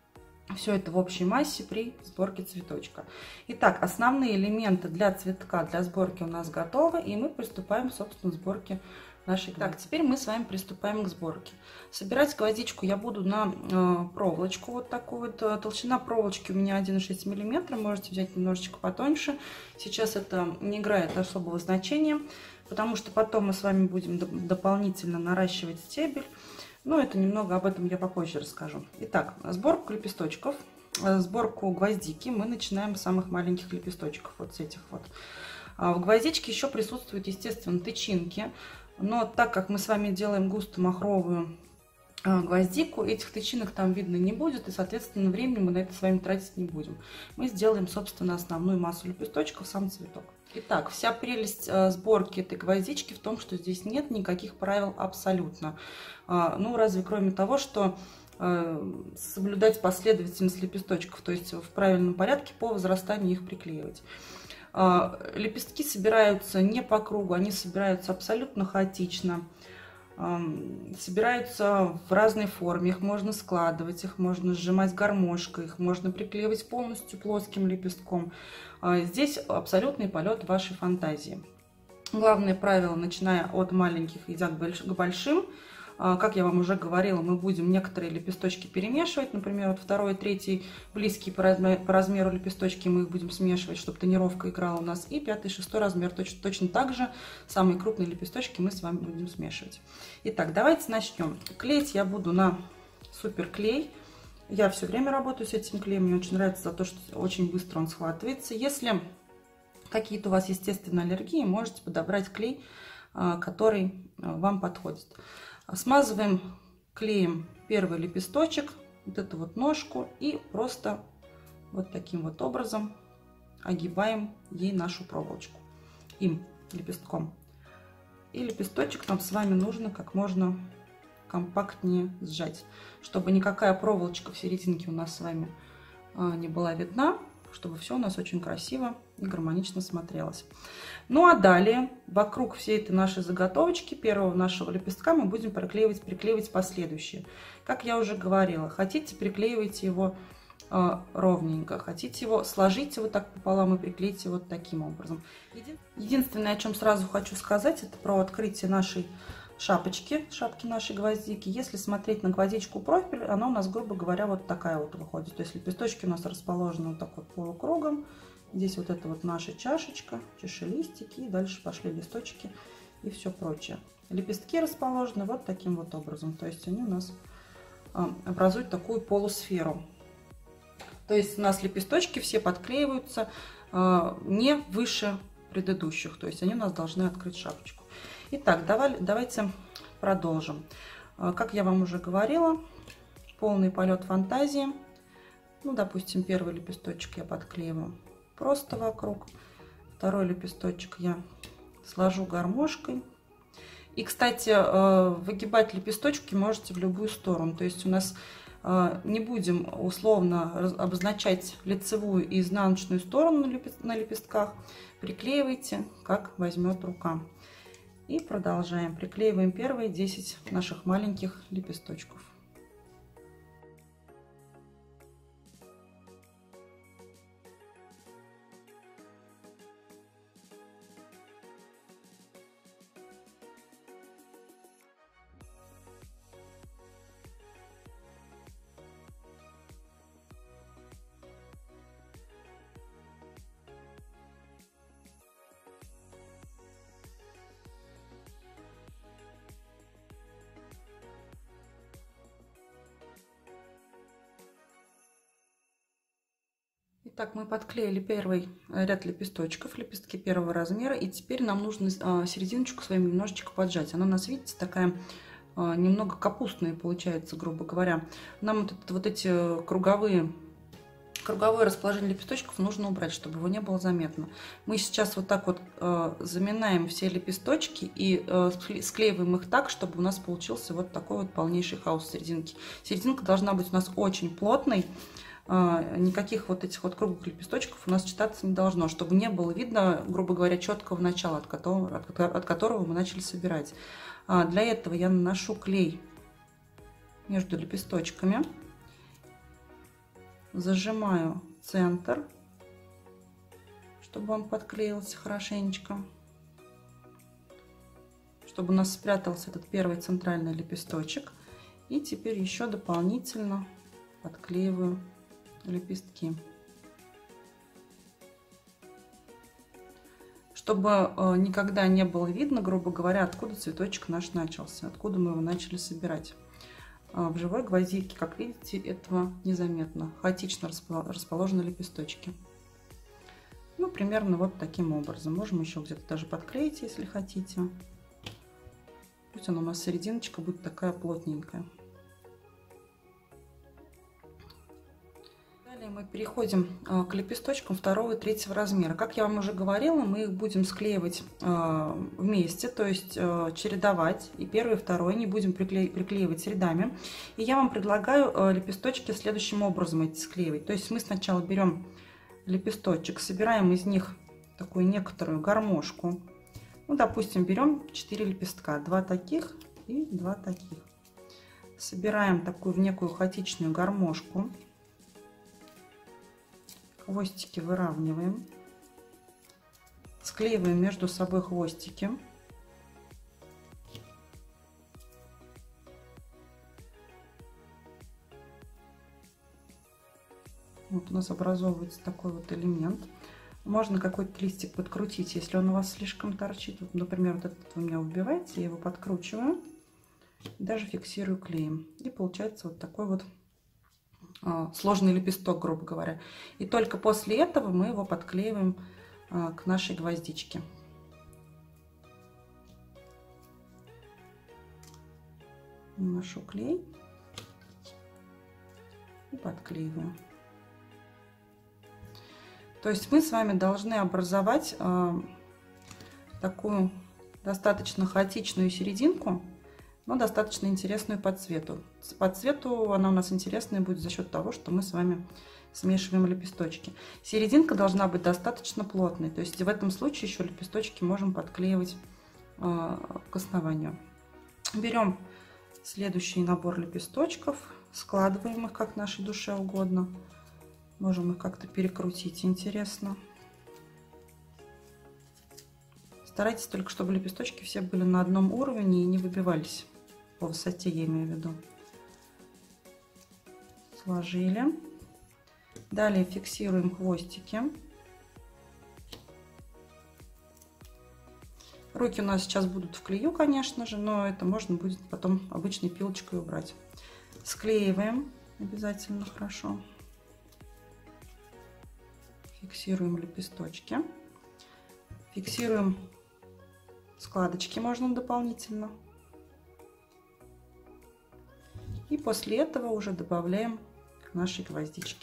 [SPEAKER 1] все это в общей массе при сборке цветочка. Итак, основные элементы для цветка, для сборки у нас готовы, и мы приступаем, собственно, к сборке нашей. Так, теперь мы с вами приступаем к сборке. Собирать гвоздичку я буду на э, проволочку вот такую вот. Толщина проволочки у меня один и шесть миллиметра, можете взять немножечко потоньше. Сейчас это не играет особого значения, потому что потом мы с вами будем дополнительно наращивать стебель. Но это немного об этом я попозже расскажу. Итак, сборку лепесточков, сборку гвоздики мы начинаем с самых маленьких лепесточков, вот с этих вот. В гвоздичке еще присутствуют, естественно, тычинки, но так как мы с вами делаем густую махровую гвоздику, этих тычинок там видно не будет, и, соответственно, времени мы на это с вами тратить не будем. Мы сделаем, собственно, основную массу лепесточков, сам цветок. Итак, вся прелесть э, сборки этой гвоздички в том, что здесь нет никаких правил абсолютно. Э, ну, разве кроме того, что э, соблюдать последовательность лепесточков, то есть в правильном порядке по возрастанию их приклеивать. Э, лепестки собираются не по кругу, они собираются абсолютно хаотично. Собираются в разной форме, их можно складывать, их можно сжимать гармошкой, их можно приклеивать полностью плоским лепестком. Здесь абсолютный полет вашей фантазии. Главное правило, начиная от маленьких, идя к большим, как я вам уже говорила, мы будем некоторые лепесточки перемешивать, например, вот второй, третий близкие по размеру, по размеру лепесточки мы их будем смешивать, чтобы тонировка играла у нас, и пятый, шестой размер точно, точно так же самые крупные лепесточки мы с вами будем смешивать. Итак, давайте начнем. Клеить я буду на суперклей. Я все время работаю с этим клеем, мне очень нравится за то, что очень быстро он схватывается. Если какие-то у вас, естественно, аллергии, можете подобрать клей, который вам подходит. Смазываем клеем первый лепесточек, вот эту вот ножку, и просто вот таким вот образом огибаем ей нашу проволочку, им, лепестком. И лепесточек нам с вами нужно как можно компактнее сжать, чтобы никакая проволочка в серединке у нас с вами не была видна, чтобы все у нас очень красиво и гармонично смотрелось. Ну а далее вокруг всей этой нашей заготовочки первого нашего лепестка мы будем приклеивать, приклеивать последующие. Как я уже говорила, хотите, приклеивайте его э, ровненько, хотите его, сложите вот так пополам и приклейте вот таким образом. Единственное, о чем сразу хочу сказать, это про открытие нашей шапочки, шапки нашей гвоздики. Если смотреть на гвоздичку профиль, она у нас, грубо говоря, вот такая вот выходит. То есть лепесточки у нас расположены вот так вот полукругом. Здесь вот это вот наша чашечка, чашелистики, и дальше пошли листочки и все прочее. Лепестки расположены вот таким вот образом. То есть они у нас образуют такую полусферу. То есть у нас лепесточки все подклеиваются не выше предыдущих. То есть они у нас должны открыть шапочку. Итак, давай, давайте продолжим. Как я вам уже говорила, полный полет фантазии. Ну, допустим, первый лепесточек я подклеиваю просто вокруг. Второй лепесточек я сложу гармошкой. И, кстати, выгибать лепесточки можете в любую сторону. То есть у нас не будем условно обозначать лицевую и изнаночную сторону на лепестках. Приклеивайте, как возьмет рука. И продолжаем. Приклеиваем первые десять наших маленьких лепесточков. Итак, мы подклеили первый ряд лепесточков, лепестки первого размера, и теперь нам нужно серединочку своим немножечко поджать. Она у нас, видите, такая немного капустная получается, грубо говоря. Нам вот, это, вот эти круговые, круговое расположение лепесточков нужно убрать, чтобы его не было заметно. Мы сейчас вот так вот заминаем все лепесточки и склеиваем их так, чтобы у нас получился вот такой вот полнейший хаос в серединке. Серединка должна быть у нас очень плотной. Никаких вот этих вот круглых лепесточков у нас читаться не должно, чтобы не было видно, грубо говоря, четкого начала, от которого, от которого мы начали собирать. Для этого я наношу клей между лепесточками зажимаю центр, чтобы он подклеился хорошенечко, чтобы у нас спрятался этот первый центральный лепесточек. И теперь еще дополнительно подклеиваю лепестки, чтобы никогда не было видно, грубо говоря, откуда цветочек наш начался, откуда мы его начали собирать. В живой гвоздике, как видите, этого незаметно. Хаотично расположены лепесточки. Ну, примерно вот таким образом. Можем еще где-то даже подклеить, если хотите. Пусть она у нас серединочка будет такая плотненькая. Далее мы переходим к лепесточкам второго и третьего размера. Как я вам уже говорила, мы их будем склеивать вместе, то есть чередовать. И первый, и второй не будем приклеивать рядами. И я вам предлагаю лепесточки следующим образом эти склеивать. То есть мы сначала берем лепесточек, собираем из них такую некоторую гармошку. Ну, допустим, берем четыре лепестка, два таких и два таких. Собираем такую в некую хаотичную гармошку. Хвостики выравниваем. Склеиваем между собой хвостики. Вот у нас образовывается такой вот элемент. Можно какой-то листик подкрутить, если он у вас слишком торчит. Вот, например, вот этот у меня убивается, я его подкручиваю, даже фиксирую клеем. И получается вот такой вот а, сложный лепесток, грубо говоря. И только после этого мы его подклеиваем а, к нашей гвоздичке. Наношу клей и подклеиваю. То есть мы с вами должны образовать э, такую достаточно хаотичную серединку, но достаточно интересную по цвету. По цвету она у нас интересная будет за счет того, что мы с вами смешиваем лепесточки. Серединка должна быть достаточно плотной, то есть в этом случае еще лепесточки можем подклеивать э, к основанию. Берем следующий набор лепесточков, складываем их как нашей душе угодно. Можем их как-то перекрутить, интересно. Старайтесь только, чтобы лепесточки все были на одном уровне и не выбивались. По высоте, я имею в виду. Сложили. Далее фиксируем хвостики. Руки у нас сейчас будут в клею, конечно же, но это можно будет потом обычной пилочкой убрать. Склеиваем обязательно хорошо. Фиксируем лепесточки, фиксируем складочки, можно дополнительно. И после этого уже добавляем к нашей гвоздичке.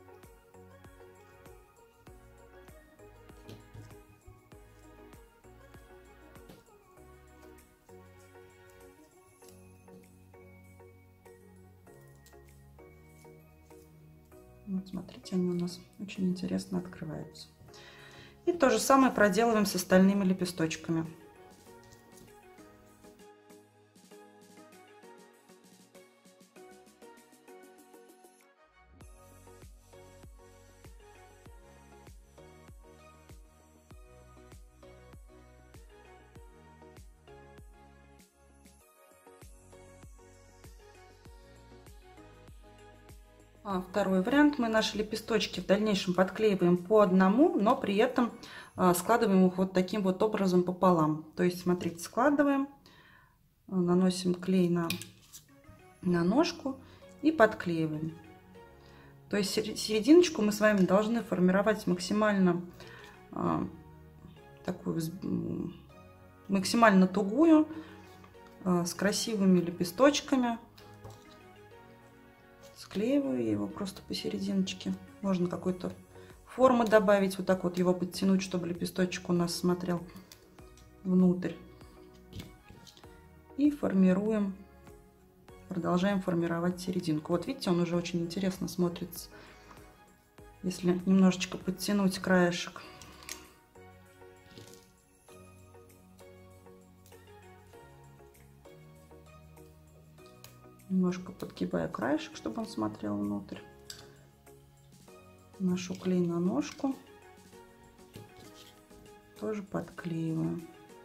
[SPEAKER 1] Вот смотрите, они у нас очень интересно открываются. И то же самое проделываем с остальными лепесточками. А второй вариант: мы наши лепесточки в дальнейшем подклеиваем по одному, но при этом складываем их вот таким вот образом пополам. То есть, смотрите, складываем, наносим клей на, на ножку и подклеиваем. То есть серединочку мы с вами должны формировать максимально такую, максимально тугую, с красивыми лепесточками. Склеиваю его просто посерединочке. Можно какой-то формы добавить, вот так вот его подтянуть, чтобы лепесточек у нас смотрел внутрь. И формируем, продолжаем формировать серединку. Вот видите, он уже очень интересно смотрится, если немножечко подтянуть краешек. Немножко подгибаю краешек, чтобы он смотрел внутрь. Наношу клей на ножку. Тоже подклеиваю.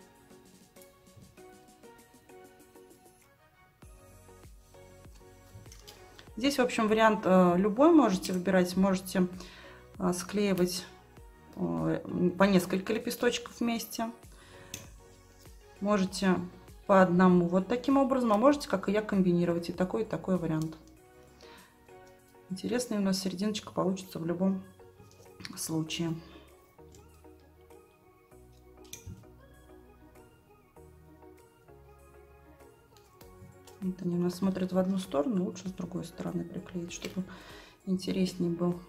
[SPEAKER 1] Здесь, в общем, вариант любой можете выбирать. Можете склеивать по несколько лепесточков вместе. Можете по одному вот таким образом, а можете, как и я, комбинировать и такой, и такой вариант. Интересная у нас серединочка получится в любом случае. Вот они у нас смотрят в одну сторону, лучше с другой стороны приклеить, чтобы интереснее был,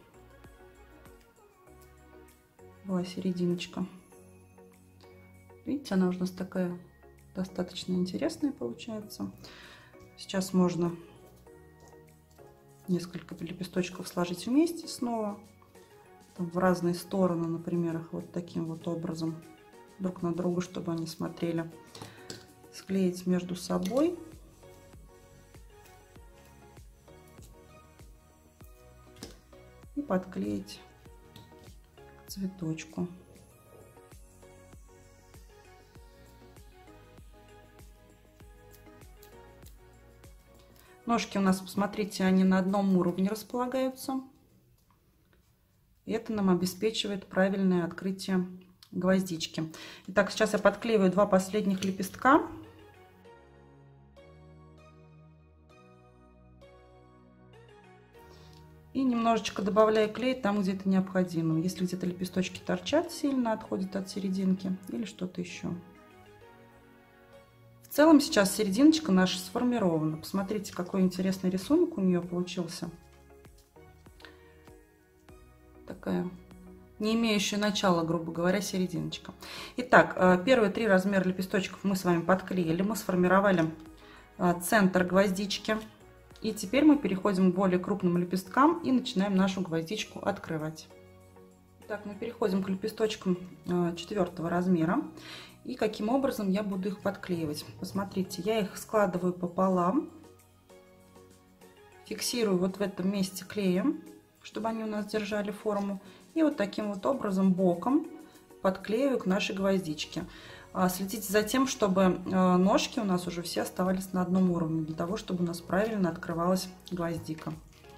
[SPEAKER 1] была серединочка. Видите, она у нас такая достаточно интересная получается. Сейчас можно несколько лепесточков сложить вместе снова, там, в разные стороны, например, их вот таким вот образом друг на друга, чтобы они смотрели, склеить между собой. И подклеить к цветочку. Ножки у нас, посмотрите, они на одном уровне располагаются. И это нам обеспечивает правильное открытие гвоздички. Итак, сейчас я подклеиваю два последних лепестка. И немножечко добавляю клей там, где это необходимо. Если где-то лепесточки торчат сильно, отходят от серединки или что-то еще. В целом сейчас серединочка наша сформирована. Посмотрите, какой интересный рисунок у нее получился. Такая не имеющая начала, грубо говоря, серединочка. Итак, первые три размера лепесточков мы с вами подклеили. Мы сформировали центр гвоздички. И теперь мы переходим к более крупным лепесткам и начинаем нашу гвоздичку открывать. Так, мы переходим к лепесточкам четвертого размера. И каким образом я буду их подклеивать? Посмотрите, я их складываю пополам, фиксирую вот в этом месте клеем, чтобы они у нас держали форму. И вот таким вот образом боком подклеиваю к нашей гвоздичке. Следите за тем, чтобы ножки у нас уже все оставались на одном уровне, для того, чтобы у нас правильно открывалась гвоздика.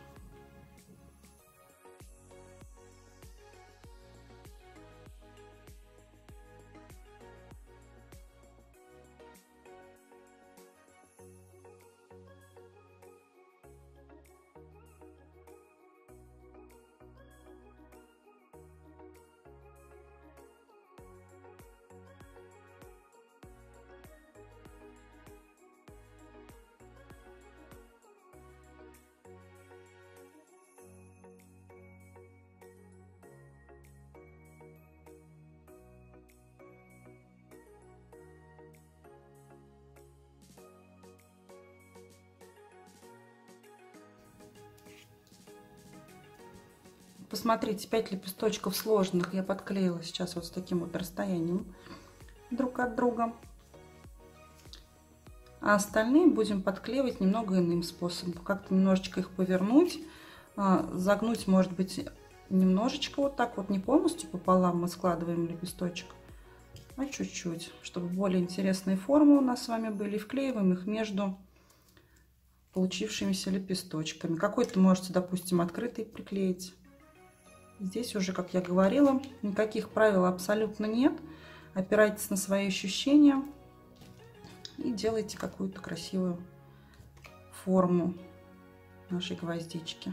[SPEAKER 1] Посмотрите, пять лепесточков сложных я подклеила сейчас вот с таким вот расстоянием друг от друга. А остальные будем подклеивать немного иным способом. Как-то немножечко их повернуть, загнуть, может быть, немножечко вот так вот, не полностью пополам мы складываем лепесточек, а чуть-чуть, чтобы более интересные формы у нас с вами были. И вклеиваем их между получившимися лепесточками. Какой-то можете, допустим, открытый приклеить. Здесь уже, как я говорила, никаких правил абсолютно нет. Опирайтесь на свои ощущения и делайте какую-то красивую форму нашей гвоздички.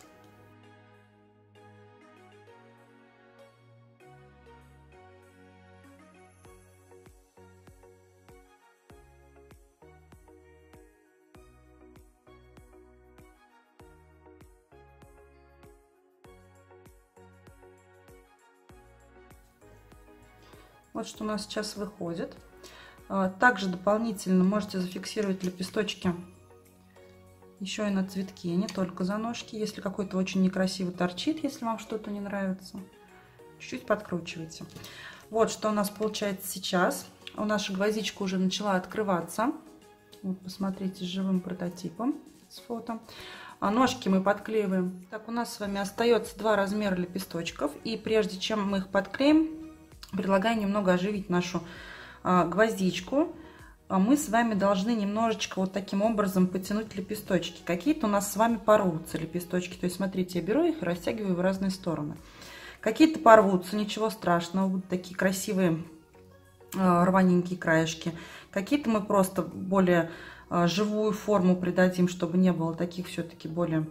[SPEAKER 1] Вот что у нас сейчас выходит. Также дополнительно можете зафиксировать лепесточки еще и на цветке, не только за ножки. Если какой-то очень некрасиво торчит, если вам что-то не нравится, чуть-чуть подкручивайте. Вот что у нас получается сейчас. У наша гвоздичка уже начала открываться. Вот, посмотрите, с живым прототипом. с фото. А ножки мы подклеиваем. Так, у нас с вами остается два размера лепесточков. И прежде чем мы их подклеим, предлагаю немного оживить нашу а, гвоздичку. А мы с вами должны немножечко вот таким образом потянуть лепесточки. Какие-то у нас с вами порвутся лепесточки. То есть, смотрите, я беру их и растягиваю в разные стороны. Какие-то порвутся, ничего страшного. Будут такие красивые а, рваненькие краешки. Какие-то мы просто более живую форму придадим, чтобы не было таких все-таки более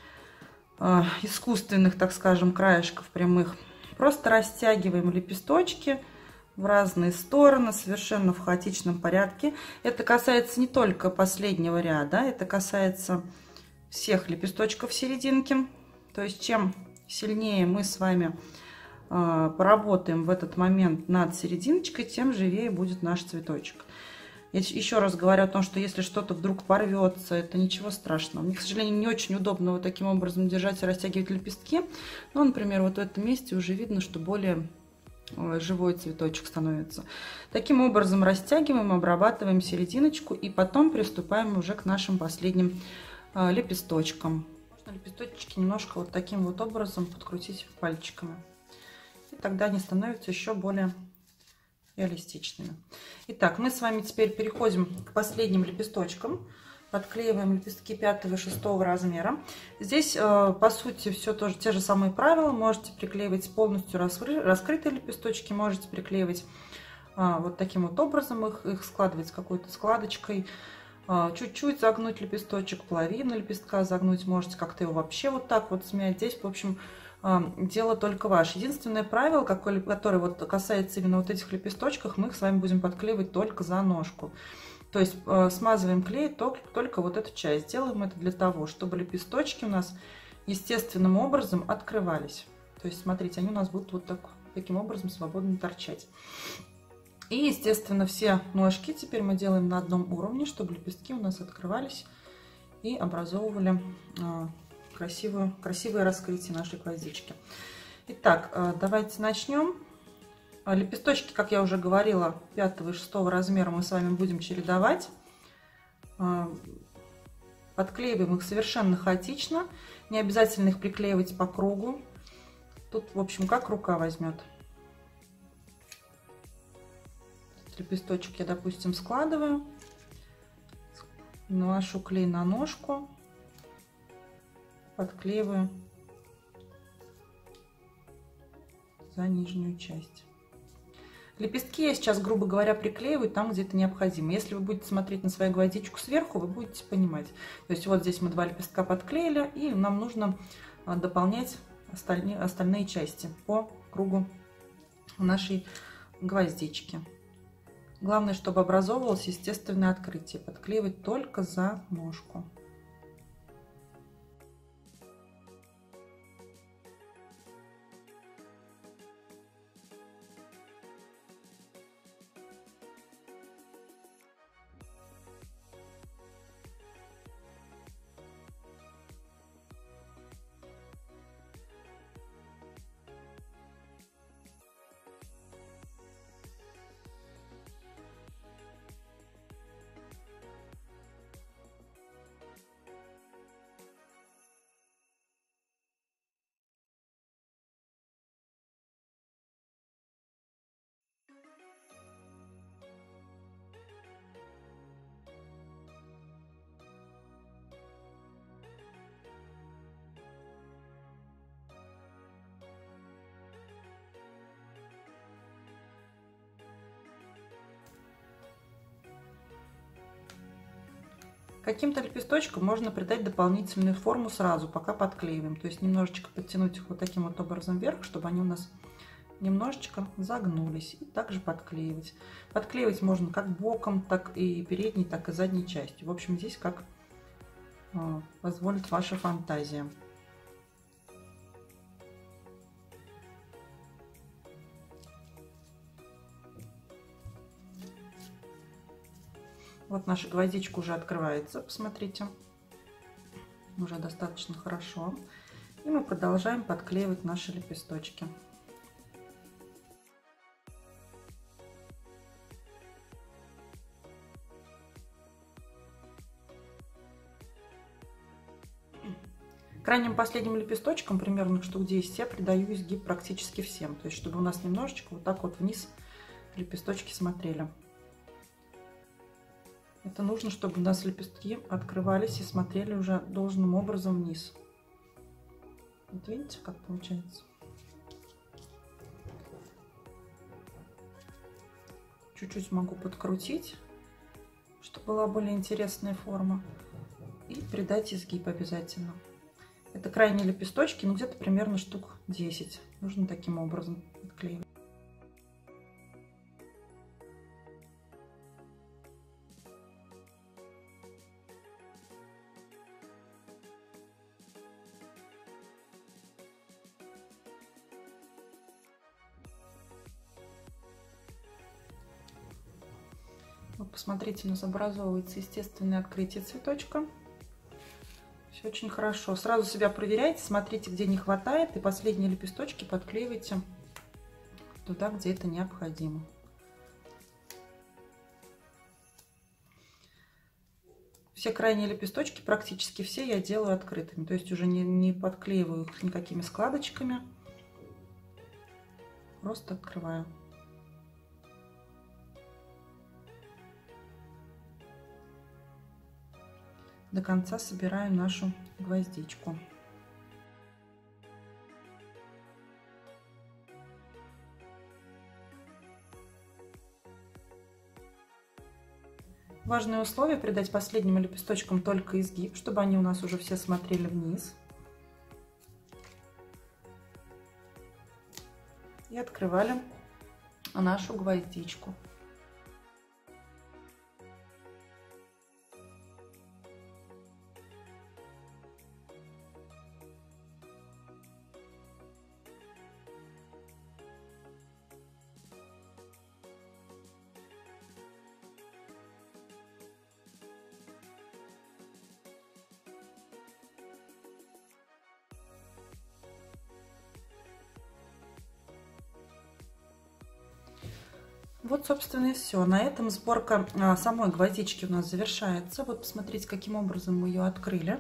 [SPEAKER 1] э, искусственных, так скажем, краешков прямых. Просто растягиваем лепесточки в разные стороны, совершенно в хаотичном порядке. Это касается не только последнего ряда, это касается всех лепесточков серединки. То есть чем сильнее мы с вами э, поработаем в этот момент над серединочкой, тем живее будет наш цветочек. Я еще раз говорю о том, что если что-то вдруг порвется, это ничего страшного. Мне, к сожалению, не очень удобно вот таким образом держать и растягивать лепестки. Но, например, вот в этом месте уже видно, что более живой цветочек становится. Таким образом растягиваем, обрабатываем серединочку и потом приступаем уже к нашим последним лепесточкам. Можно лепесточки немножко вот таким вот образом подкрутить пальчиками. И тогда они становятся еще более реалистичными. Итак, мы с вами теперь переходим к последним лепесточкам. Подклеиваем лепестки пятого и шестого размера. Здесь, по сути, все тоже те же самые правила. Можете приклеивать полностью раскрытые лепесточки, можете приклеивать вот таким вот образом их, их складывать с какой-то складочкой. Чуть-чуть загнуть лепесточек, половину лепестка загнуть. Можете как-то его вообще вот так вот смять. Здесь, в общем, дело только ваше. Единственное правило, которое вот касается именно вот этих лепесточков, мы их с вами будем подклеивать только за ножку. То есть смазываем клей только, только вот эту часть. Делаем это для того, чтобы лепесточки у нас естественным образом открывались. То есть, смотрите, они у нас будут вот так, таким образом свободно торчать. И, естественно, все ножки теперь мы делаем на одном уровне, чтобы лепестки у нас открывались и образовывали красивое, красивое раскрытие нашей гвоздички. Итак, давайте начнем. Лепесточки, как я уже говорила, пятого и шестого размера мы с вами будем чередовать. Подклеиваем их совершенно хаотично. Не обязательно их приклеивать по кругу. Тут, в общем, как рука возьмет. Лепесточек я, допустим, складываю. Наношу клей на ножку. Подклеиваю за нижнюю часть. Лепестки я сейчас, грубо говоря, приклеиваю там, где это необходимо. Если вы будете смотреть на свою гвоздичку сверху, вы будете понимать. То есть вот здесь мы два лепестка подклеили, и нам нужно дополнять остальные, остальные части по кругу нашей гвоздички. Главное, чтобы образовывалось естественное открытие. Подклеивать только за ножку. Каким-то лепесточкам можно придать дополнительную форму сразу, пока подклеиваем. То есть немножечко подтянуть их вот таким вот образом вверх, чтобы они у нас немножечко загнулись. И также подклеивать. Подклеивать можно как боком, так и передней, так и задней частью. В общем, здесь как позволит ваша фантазия. Вот наша гвоздичка уже открывается, посмотрите, уже достаточно хорошо. И мы продолжаем подклеивать наши лепесточки. Крайним последним лепесточком, примерно штук десять, я придаю изгиб практически всем. То есть, чтобы у нас немножечко вот так вот вниз лепесточки смотрели. Это нужно, чтобы у нас лепестки открывались и смотрели уже должным образом вниз. Вот видите, как получается? Чуть-чуть могу подкрутить, чтобы была более интересная форма. И придать изгиб обязательно. Это крайние лепесточки, ну где-то примерно штук десять. Нужно таким образом отклеивать. Вот посмотрите, у нас образовывается естественное открытие цветочка. Все очень хорошо. Сразу себя проверяйте, смотрите, где не хватает, и последние лепесточки подклеивайте туда, где это необходимо. Все крайние лепесточки, практически все, я делаю открытыми. То есть уже не, не подклеиваю их никакими складочками. Просто открываю. До конца собираю нашу гвоздичку. Важное условие — придать последним лепесточкам только изгиб, чтобы они у нас уже все смотрели вниз. И открывали нашу гвоздичку. Вот, собственно, и все. На этом сборка а, самой гвоздички у нас завершается. Вот, посмотрите, каким образом мы ее открыли.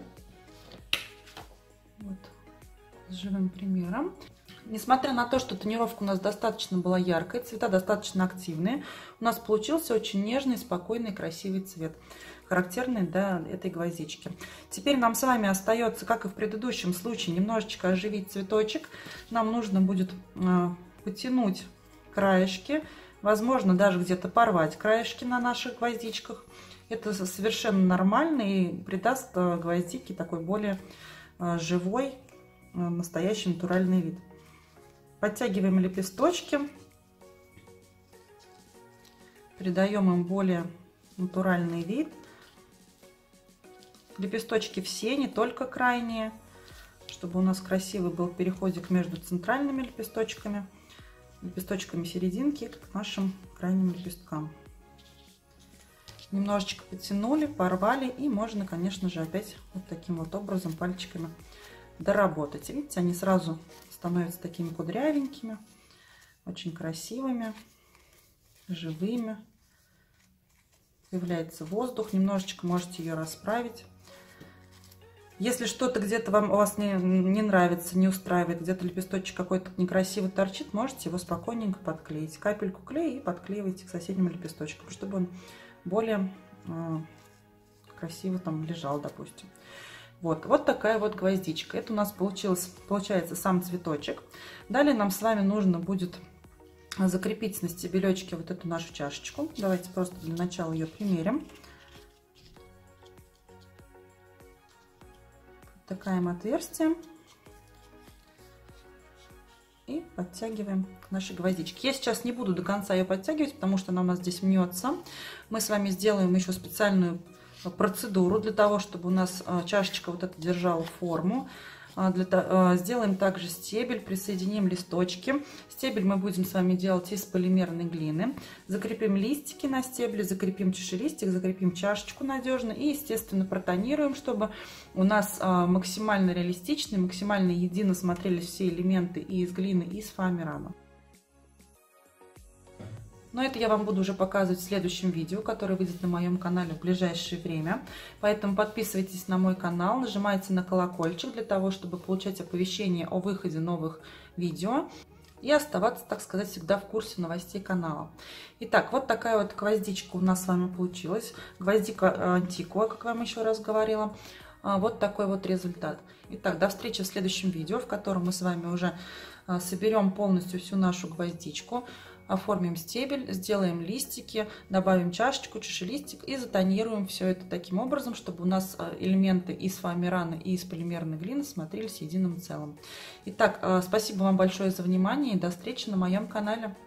[SPEAKER 1] Вот, с живым примером. Несмотря на то, что тонировка у нас достаточно была яркой, цвета достаточно активные, у нас получился очень нежный, спокойный, красивый цвет, характерный для этой гвоздички. Теперь нам с вами остается, как и в предыдущем случае, немножечко оживить цветочек. Нам нужно будет а, потянуть краешки, возможно, даже где-то порвать краешки на наших гвоздичках. Это совершенно нормально и придаст гвоздике такой более живой, настоящий натуральный вид. Подтягиваем лепесточки, придаем им более натуральный вид. Лепесточки все, не только крайние, чтобы у нас красивый был переходик между центральными лепесточками, лепесточками серединки к нашим крайним лепесткам. Немножечко потянули, порвали, и можно, конечно же, опять вот таким вот образом пальчиками доработать. Видите, они сразу становятся такими кудрявенькими, очень красивыми, живыми. Появляется воздух, немножечко можете ее расправить. Если что-то где-то вам у вас не, не нравится, не устраивает, где-то лепесточек какой-то некрасиво торчит, можете его спокойненько подклеить. Капельку клея и подклеивайте к соседним лепесточкам, чтобы он более э, красиво там лежал, допустим. Вот, вот такая вот гвоздичка. Это у нас получилось, получается сам цветочек. Далее нам с вами нужно будет закрепить на стебелечке вот эту нашу чашечку. Давайте просто для начала ее примерим. Втыкаем отверстие и подтягиваем к нашей гвоздичке. Я сейчас не буду до конца ее подтягивать, потому что она у нас здесь мнется. Мы с вами сделаем еще специальную процедуру для того, чтобы у нас чашечка вот эта держала форму. Для, сделаем также стебель, присоединим листочки. Стебель мы будем с вами делать из полимерной глины. Закрепим листики на стебле, закрепим чашелистик, закрепим чашечку надежно и, естественно, протонируем, чтобы у нас максимально реалистично, максимально едино смотрелись все элементы и из глины, и из фоамирана. Но это я вам буду уже показывать в следующем видео, которое выйдет на моем канале в ближайшее время. Поэтому подписывайтесь на мой канал, нажимайте на колокольчик для того, чтобы получать оповещения о выходе новых видео и оставаться, так сказать, всегда в курсе новостей канала. Итак, вот такая вот гвоздичка у нас с вами получилась. Гвоздика антиква, как я вам еще раз говорила. Вот такой вот результат. Итак, до встречи в следующем видео, в котором мы с вами уже соберем полностью всю нашу гвоздичку, оформим стебель, сделаем листики, добавим чашечку, чашелистик и затонируем все это таким образом, чтобы у нас элементы из фоамирана и из полимерной глины смотрелись единым целым. Итак, спасибо вам большое за внимание и до встречи на моем канале.